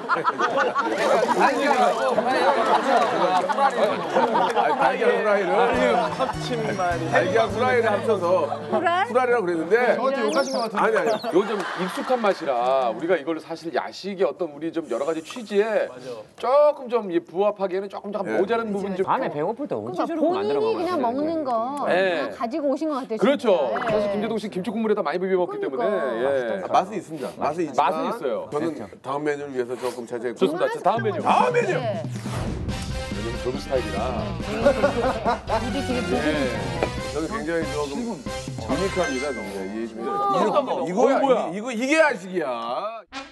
달걀 후라이를 합침말이 달걀 후라이를 합쳐서 후라이라고 그랬는데 저한테 욕하신 것 같은데. 아니 이거 좀 익숙한 맛이라 우리가 이걸 사실 야식의 어떤 우리 좀 여러 가지 취지에 조금 좀 부합하기에는 조금 모자란 부분이 좀 밤에 배고플 때 언제 그러니까 저런 거 만들어 본인이 먹어요? 그냥 먹는 거 네. 그냥 가지고 오신 것 같아요. 그렇죠. 진짜. 사실 예. 김재동 씨 김치 국물에다 많이 비벼 먹기 때문에 예. 맛은 있습니다. 맛은 있지만 맛은 있어요. 저는 다음 메뉴를 위해서 조금 자제해. 좋습니다. 자, 다음 메뉴. 다음 메뉴. 네. 왜냐면 저도 스타일이라. 입이 되게 저는 굉장히 조금 유니크합니다. 진짜 이해 좀 해주세요. 이거야, 이거야. 이게 야식이야.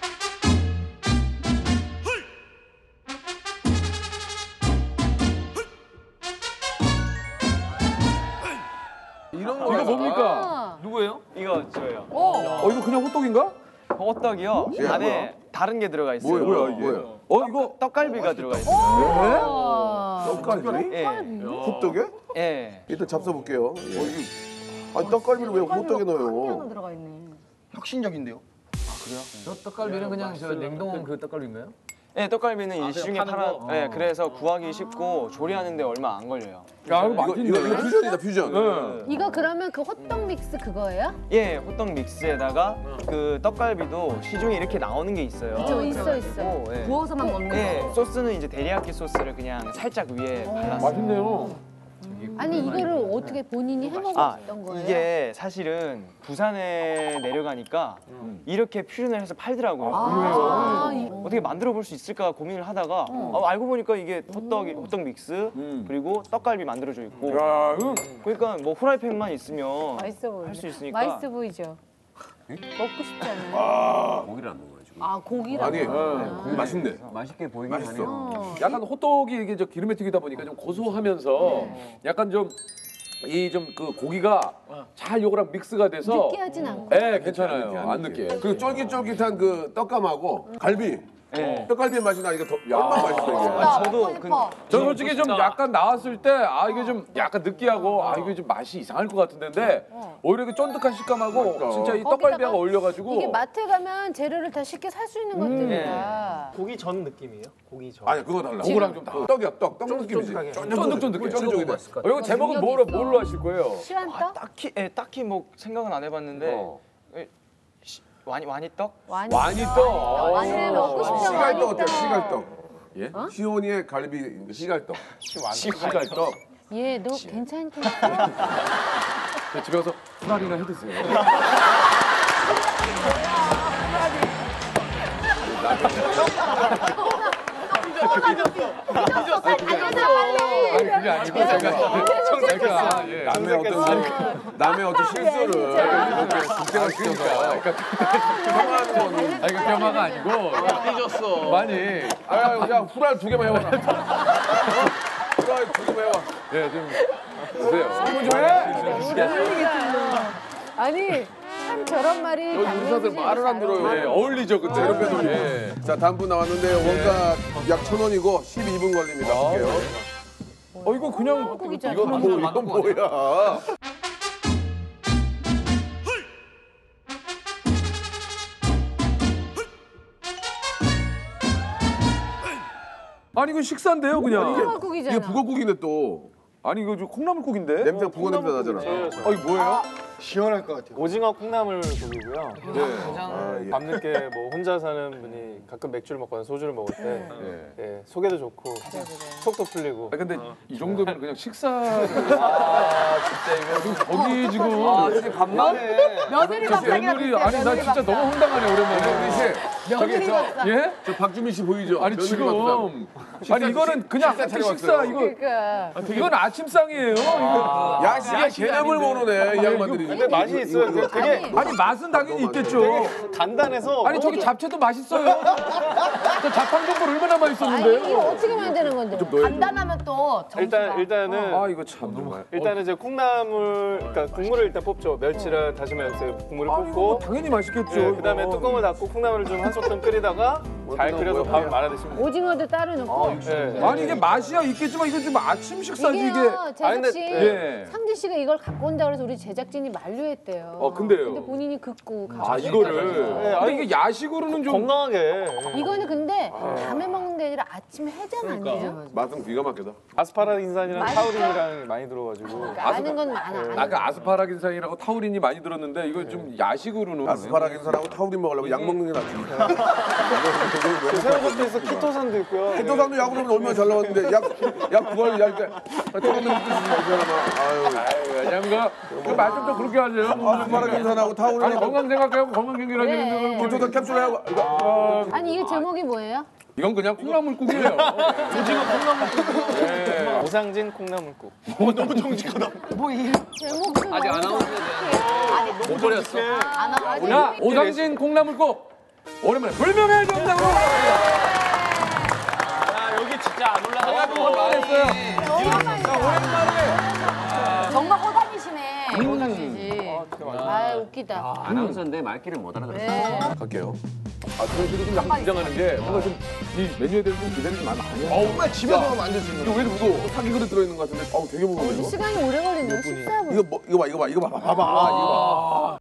이런 거 이거 뭡니까? 누구예요? 이거 저예요. 이거 그냥 호떡인가? 호떡이요. 예, 안에 뭐야? 다른 게 들어가 있어요. 뭐야 이게? 이거 떡갈비가 들어가 있어요. 떡갈비? 예. 호떡에? 예. 일단 잡숴볼게요. 아니 떡갈비를 왜 호떡에 넣어요? 들어가 있네. 혁신적인데요. 저 떡갈비는 그냥 저 냉동 그 떡갈비인가요? 네, 떡갈비는 이 시중에 팔아. 네, 그래서 구하기 쉽고 조리하는데 얼마 안 걸려요. 야, 이거 이거 맛있네. 퓨전이다 퓨전. 이거 그러면 그 호떡 믹스 그거예요? 예, 호떡 믹스에다가 그 떡갈비도 시중에 이렇게 나오는 게 있어요. 저 있어. 예. 구워서만 먹는 거. 예, 소스는 이제 데리야끼 소스를 그냥 살짝 위에 발랐어요. 맛있네요. 아니 이거를 어떻게 본인이 해 먹었던 거예요? 이게 사실은 부산에 내려가니까 이렇게 퓨전을 해서 팔더라고요. 어떻게 만들어 볼 수 있을까 고민을 하다가 알고 보니까 이게 호떡 믹스 그리고 떡갈비 만들어져 있고. 그러니까 뭐 후라이팬만 있으면 맛있어 보이네. 할 수 있으니까. 맛있어 보이죠? 먹고 싶지 않아요? 고기를 안 먹어요 지금. 아 고기라고? 아니 맛있네. 맛있게 보이긴 맛있어. 하네요. 약간 호떡이 이게 저 기름에 튀기다 보니까 좀 고소하면서 약간 좀 이 좀 그 고기가 잘 요거랑 믹스가 돼서 느끼하진 않고. 예, 괜찮아요. 안 느끼해. 그 쫄깃쫄깃한 그 떡감하고 갈비. 네. 떡갈비의 맛이 나니까 얼마나 맛있어 이게. 저도 저 솔직히 좀 약간 나왔을 때 이게 좀 약간 느끼하고 이게 좀 맛이 이상할 것 같은데 오히려 그 쫀득한 식감하고 맞다. 진짜 이 떡갈비하고 어울려가지고 이게 마트 가면 재료를 다 쉽게 살 수 있는 것들이라. 고기 전 느낌이에요? 고기 전. 아니 그거 달라. 그거랑 좀 달라. 떡이야 떡 느낌이지. 쫀득쫀득해. 쫀득쫀득해. 이거 제목은 뭘로 하실 거예요? 시원떡? 딱히 뭐 생각은 안 해봤는데 와니떡? 와니떡. 와니를 먹고 싶죠. 시갈떡 어때요? 와니떡. 시갈떡. 예? 시온이의 갈비 시갈떡. 시갈떡. 얘 너 괜찮겠어? 집에 가서 후라이나 해 드세요. 아니 그게 아니고 제가 남의 어떤 실수를 이렇게 국제화 시켜서 평화하는 거는 아니 그 겸화가 아니고 삐졌어. 많이 야 후라이 2개만 해와. 후라이 2개만 해와. 좀 보세요. 설문 좀 해. 아니 참 저런 말이 여기 우리 사들 말을 안 들어요. 네, 어울리죠 그때. 예. 자 다음 분 나왔는데 원가 약 1,000원이고 12분 걸립니다. 볼게요. 이거 그냥 한국이잖아. 이건 뭐야? 아니 이거 식사인데요 그냥. 한국이잖아. 이게 북어국이네 또. 아니 이거 저 콩나물국인데. 냄새가 북어 냄새 나잖아. 이거 뭐예요? 시원할 것 같아요. 오징어 콩나물 국이고요. 아, 예. 밤늦게 뭐 혼자 사는 분이 가끔 맥주를 먹거나 소주를 먹을 때 예, 속에도 좋고 속도 풀리고. 근데 이 정도면 그냥 식사를. 진짜 이거 거기 지금. 진짜 간만에 며느리 밥상이랑 며느리 아니 나 진짜 너무 황당하네 오랜만에. 저기 예? 저 박주민 씨 보이죠? 아니 며느리 지금 밥상. 아니 이거는 그냥 식사 식사, 차려왔어요. 이거 그러니까. 이건 아침상이에요. 이거. 야 개념을 모르네 이 양반들이. 근데 맛이 있어요. 되게 아니 맛은 당연히 있겠죠. 간단해서. 아니 저기 잡채도 맛있어요. 저 잡탕전골 얼마나 맛있었는데요. 아니 이거 어떻게 만드는 건데? 간단하면 또 일단은 이거 참 정말. 일단은 이제 콩나물 그러니까 국물을 일단 뽑죠. 멸치랑 다시마 국물을 이거 뽑고 당연히 맛있겠죠. 예, 그다음에 뚜껑을 닫고 콩나물을 좀 한 소금 끓이다가 잘 끓여서 밥을 말아 드시면 돼요. 오징어도 따로 넣고. 아니 이게 맛이야 있겠지만 이거 좀 아침 식사지 이게. 제작진 예. 상진 씨가 이걸 갖고 온다 그래서 우리 제작진이 만류했대요. 근데요. 근데 본인이 긋고 가져왔어요. 아 이거를. 근데 이게 야식으로는 좀 건강하게. 이거는 근데 밤에 먹는 게 아니라 아침 해장 아니에요? 맛은 기가 막히다. 아스파라긴산이랑 맛있어? 타우린이랑 많이 들어가지고. 그러니까 아는 건 많아. 아까 아스파라긴산이라고 타우린이 많이 들었는데 이거 좀 야식으로는 아스파라긴산하고 타우린 먹으려면 약 먹는 게 낫지. 새우젓에서 키토산도 있고요. 키토산도 약으로 하면 얼마나 잘 나왔는데 약 그걸 약 조금만 드시는 그냥 말좀 더 그렇게 하세요. 아스파라긴산하고 타우린 아니 건강 생각하고 건강 경기를 하시는 키토산 캡슐 하고 아니 이게 제목이 뭐예요? 이건 그냥 콩나물국이에요. 오징어 콩나물국. 네. 오상진 콩나물국. 제목도 아직 안 나오는데 못 버렸어. 자, 오상진 콩나물국. 오랜만에 불명예 정당으로. 여기 진짜 안 올라가고 말했어요. 정말 호당이시네. 호당이시지. 아 웃기다. 아나운서인데 말귀를 못 알아들었어요. 갈게요. 저는 좀 약간 긴장하는 게 뭔가 좀 이 메뉴에 대해서 좀 기대를 좀 많이 안 해요. 정말 집에서 하면 안 될 수 있는 이거 왜 이렇게 무거워? 사기 그릇 들어있는 것 같은데 되게 무거워 이거. 시간이 오래 걸리네요. 14분. 이거 봐 봐봐.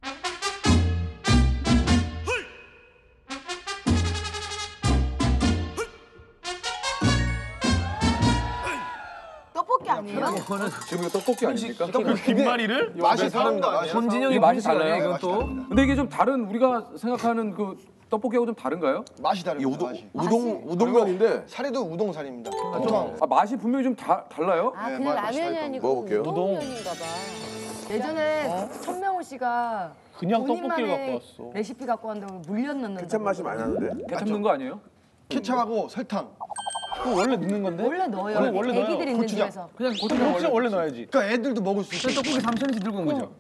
떡볶이 아니에요? 지금 이거 떡볶이 아닙니까? 김말이를? 맛이 다릅니다. 손진영이 맛이 달라요. 이건 또. 근데 이게 좀 다른 우리가 생각하는 그 떡볶이하고 좀 다른가요? 맛이 다릅니다. 우동면인데 사리도 우동사리입니다. 맛이 분명히 좀 달라요? 아 네, 그냥 맛이 라면이 다르다. 아니고 먹어볼게요. 우동면인가 봐. 예전에 천명호 씨가 그냥 떡볶이를 본인만의 갖고 왔어. 레시피 갖고 왔는다고 물렸는데. 케찹 맛이 많이 나는데. 케찹 넣은 거 아니에요? 케찹하고 설탕. 그거 원래 넣는 건데? 원래 넣어요. 원래 넣어요. 애기들 있는 고추장. 집에서. 그냥 고추장 원래 넣어야지. 그러니까 애들도 먹을 수 있어. 떡볶이 3,000원씩 들고 온 거죠?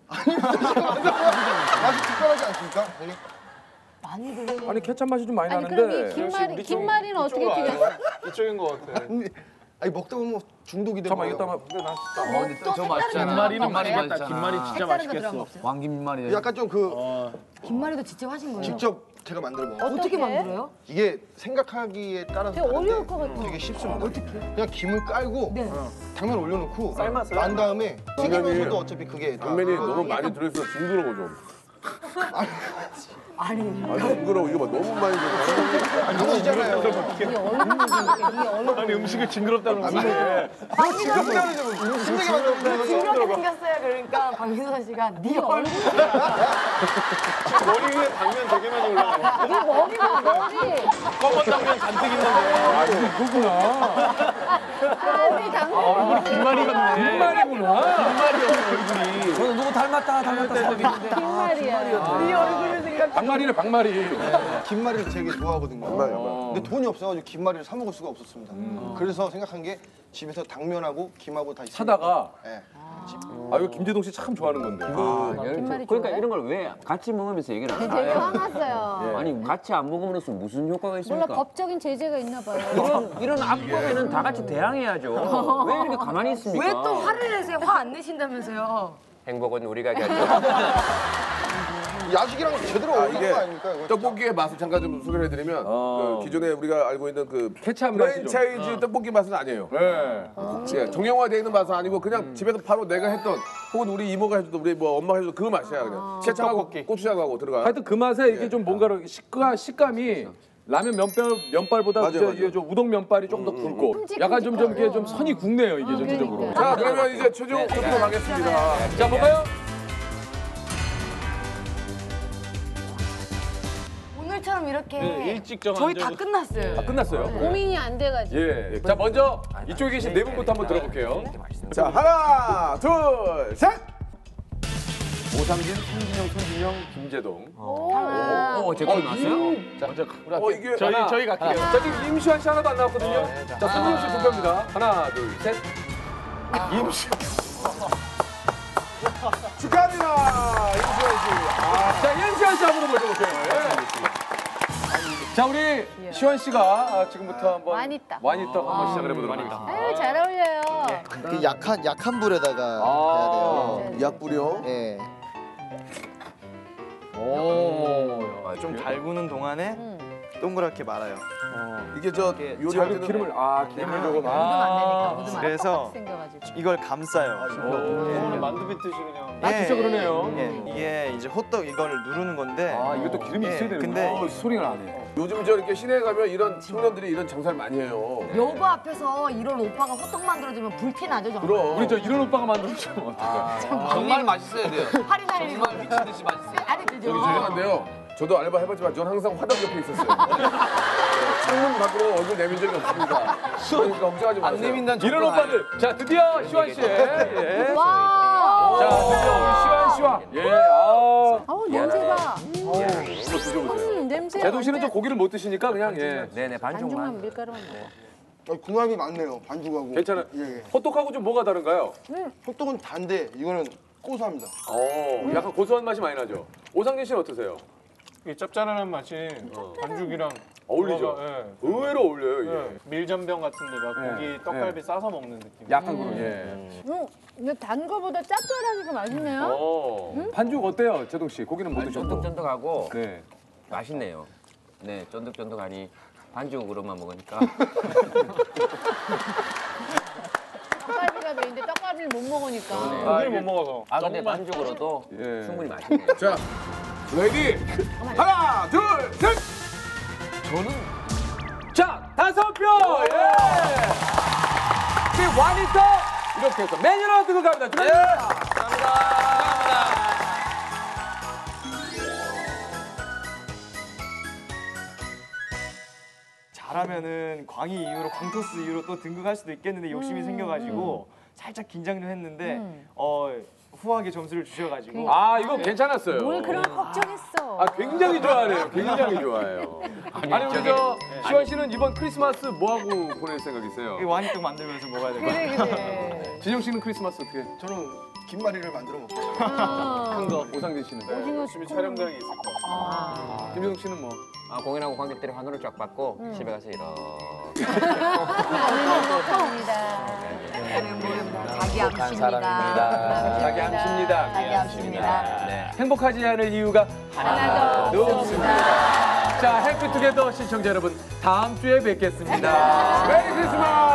맛이 특별하지 않습니까? 형님? 많이 드세요. 아니 케찹 맛이 좀 많이 아니 그럼 이 나는데. 김말이는 어떻게 튀겼어? 이쪽인 것 같아. 아니 먹다 보면 중독이 돼. 잠깐만 이거 버려요. 한번 또 저 맛있잖아. 김말이는 맛있잖아. 김말이 진짜 맛있겠어. 왕김말이. 약간 좀 그 김말이도 직접 하신 거예요? 직접 제가 만들어 먹어요. 어떻게 만들어요? 이게 생각하기에 따라서 되게 다른데 어려울 것 같아. 되게 쉽습니다. 어떻게? 그냥 김을 깔고 네. 당면 올려놓고 삶았어요? 난 다음에 튀기면서도 어차피 그게 다 당면이 너무 많이 들어있어 징그러워 좀. 아니. 징그러워 이거 봐 너무 많이 들어. 아니시잖아요. 네 얼굴 아니 음식을 징그럽다는 음식을. 힘들게 만들어 징그럽게 생겼어요. 그러니까 박민선 씨가 네 얼굴. 머리 위에 당면 되게 많이 올라가. 네 머리가 머리. 검은 당면 잔뜩 있는데. 아 이거구나. 아니 당근. 김말이 같네. 김말이구나. 김말이었어 얼굴이. 저는 누구 닮았다 생각했는데. 김말이야. 네 얼굴을 생각. 박말이네 박말이. 김말이를 되게 좋아하고든요. 김말이. 근데 돈이 없어가지고 김말이를 사 먹을 수가 없었습니다. 그래서 생각한 게 집에서 당면하고 김하고 다 있으니까. 사다가 네. 아 이거 김재동 씨 참 좋아하는 건데. 김말이 그러니까 좋아요? 이런 걸 왜 같이 먹으면서 얘기를 안 되게 해요? 화났어요. 아니 같이 안 먹으면서 무슨 효과가 몰라 있습니까? 법적인 제재가 있나 봐요. 이런 악법에는 다 같이 대항해야죠. 왜 이렇게 가만히 있습니까? 왜 또 화를 내세요? 화 안 내신다면서요? 행복은 우리가 가져. 야식이랑 제대로 어울리는 이게 거 아닙니까? 이거? 떡볶이의 맛을 잠깐 좀 소개를 해드리면 그 기존에 우리가 알고 있는 그 케찹 맛이 좀. 프랜차이즈 떡볶이 맛은 아니에요. 네. 예, 정형화되어 있는 맛은 아니고 그냥 집에서 바로 내가 했던 혹은 우리 이모가 해줬던 우리 뭐 엄마가 해줬던 그 맛이야 그냥. 케찹하고 고추장하고 들어가. 하여튼 그 맛에 이게 좀 뭔가 식감이 라면 면발보다 맞아요. 이게 좀 우동 면발이 좀 더 굵고 약간 좀 이게 좀 선이 굵네요 이게 전체적으로. 그러니까. 자 그러면 이제 최종 점수 가겠습니다. 자 볼까요? 오늘처럼 이렇게 일찍 좀 저희 다 앉아서. 끝났어요. 끝났어요. 고민이 안 돼가지고. 예. 자 먼저 이쪽에 계신 네 분부터 한번 들어볼게요. 자 하나 둘 셋. 오상진, 손진영, 김재동. 제거 나왔어요? 자 먼저 이게 저희 갈게요. 자 지금 임시완 씨 하나도 안 나왔거든요. 자 손진영 씨 투표입니다. 하나 둘 셋. 임시. 축하합니다 임시완 씨. 자 임시완 씨 한번 모셔볼게요. 자 우리 시완 씨가 지금부터 한번 와니떡. 와니떡 한번 시작을 해보도록 하겠습니다. 아유 잘 어울려요. 그 약한 불에다가 해야 돼요. 약 뿌려. 예. 좀 달구는 동안에 동그랗게 말아요. 이게 저 요리할 때는 기름을 기름을 조금 묻으면 안 되니까. 묻으면 그래서 생겨가지고. 이걸 감싸요. 만두 빚듯이 그냥. 진짜 그러네요. 이게 이제 호떡 이걸 누르는 건데. 이것도 기름이 있어야 되는 근데 소리가 나네. 요즘 저 이렇게 시내에 가면 이런 청년들이 이런 장사를 많이 해요. 여보 앞에서 이런 오빠가 호떡 만들어주면 불티 나죠 정말. 그럼. 우리 저 이런 오빠가 만들어주면 어떡해. 정말 맛있어야 돼요. 할인할 일이 정말 미친 듯이 맛있어요. 아니 그죠. 저기 죄송한데요. 저도 알바 해봤지만 저는 항상 화단 옆에 있었어요. 창문 밖으로 얼굴 내민 적이 없습니다. 그러니까 걱정하지 마세요. 안 내민다는 이런 오빠들. 자, 드디어 시완 씨. 예. 와. 자, 드디어 우리 시완 씨와. 냄새 봐. 이거 드셔보세요. 냄새. 제동 씨는 저 고기를 못 드시니까 그냥 네네 반죽만 밀가루만 먹어. 궁합이 많네요. 반죽하고. 괜찮아요. 예. 호떡하고 좀 뭐가 다른가요? 호떡은 단데 이거는 고소합니다. 약간 고소한 맛이 많이 나죠. 오상진 씨는 어떠세요? 이 짭짤한 맛이 반죽이랑 어울리죠? 예. 의외로 어울려요, 이게. 밀전병 같은 데다 고기 떡갈비 싸서 먹는 느낌. 약간 그런, 근데 단 거보다 짭짤하니까 맛있네요. 반죽 어때요, 제동 씨? 고기는 못 드셨고. 쫀득쫀득하고 네. 맛있네요. 네, 쫀득쫀득하니 반죽으로만 먹으니까. 떡갈비가 메인데 떡갈비를 못 먹으니까. 고기를 못 먹어서. 근데 반죽으로도 예. 충분히 맛있네요. 자, 레디. 하나, 둘, 셋. 자, 5표! 예! 지금 와니터 이렇게 해서 메뉴로 들고 갑니다. 감사합니다. 잘하면은 광희 이후로 광토스 이후로 또 등극할 수도 있겠는데 욕심이 생겨가지고 살짝 긴장을 했는데 후하게 점수를 주셔가지고 이거 괜찮았어요. 뭘 그런 걱정했어. 굉장히 좋아하네요. 굉장히 좋아해요. 아니, 우리 저 시완 씨는 이번 크리스마스 뭐 하고 보낼 생각이세요? 와니떡 만들면서 먹어야 될 것 같아요. 그래. 진영 씨는 크리스마스 어떻게? 저는 김말이를 만들어 먹고. 큰 거. 오상진 씨는? 열심히 촬영장에 있을 것 같아요. 김영 씨는 뭐? 공연하고 관객들의 환호를 쫙 받고 집에 가서 이렇게. 행복합니다. 자기 암시입니다. 자기 암시입니다. 자기 암시입니다. 네. 행복하지 않을 이유가 하나도 없습니다. 자, 해피투게더 시청자 여러분, 다음 주에 뵙겠습니다. 메리 크리스마스!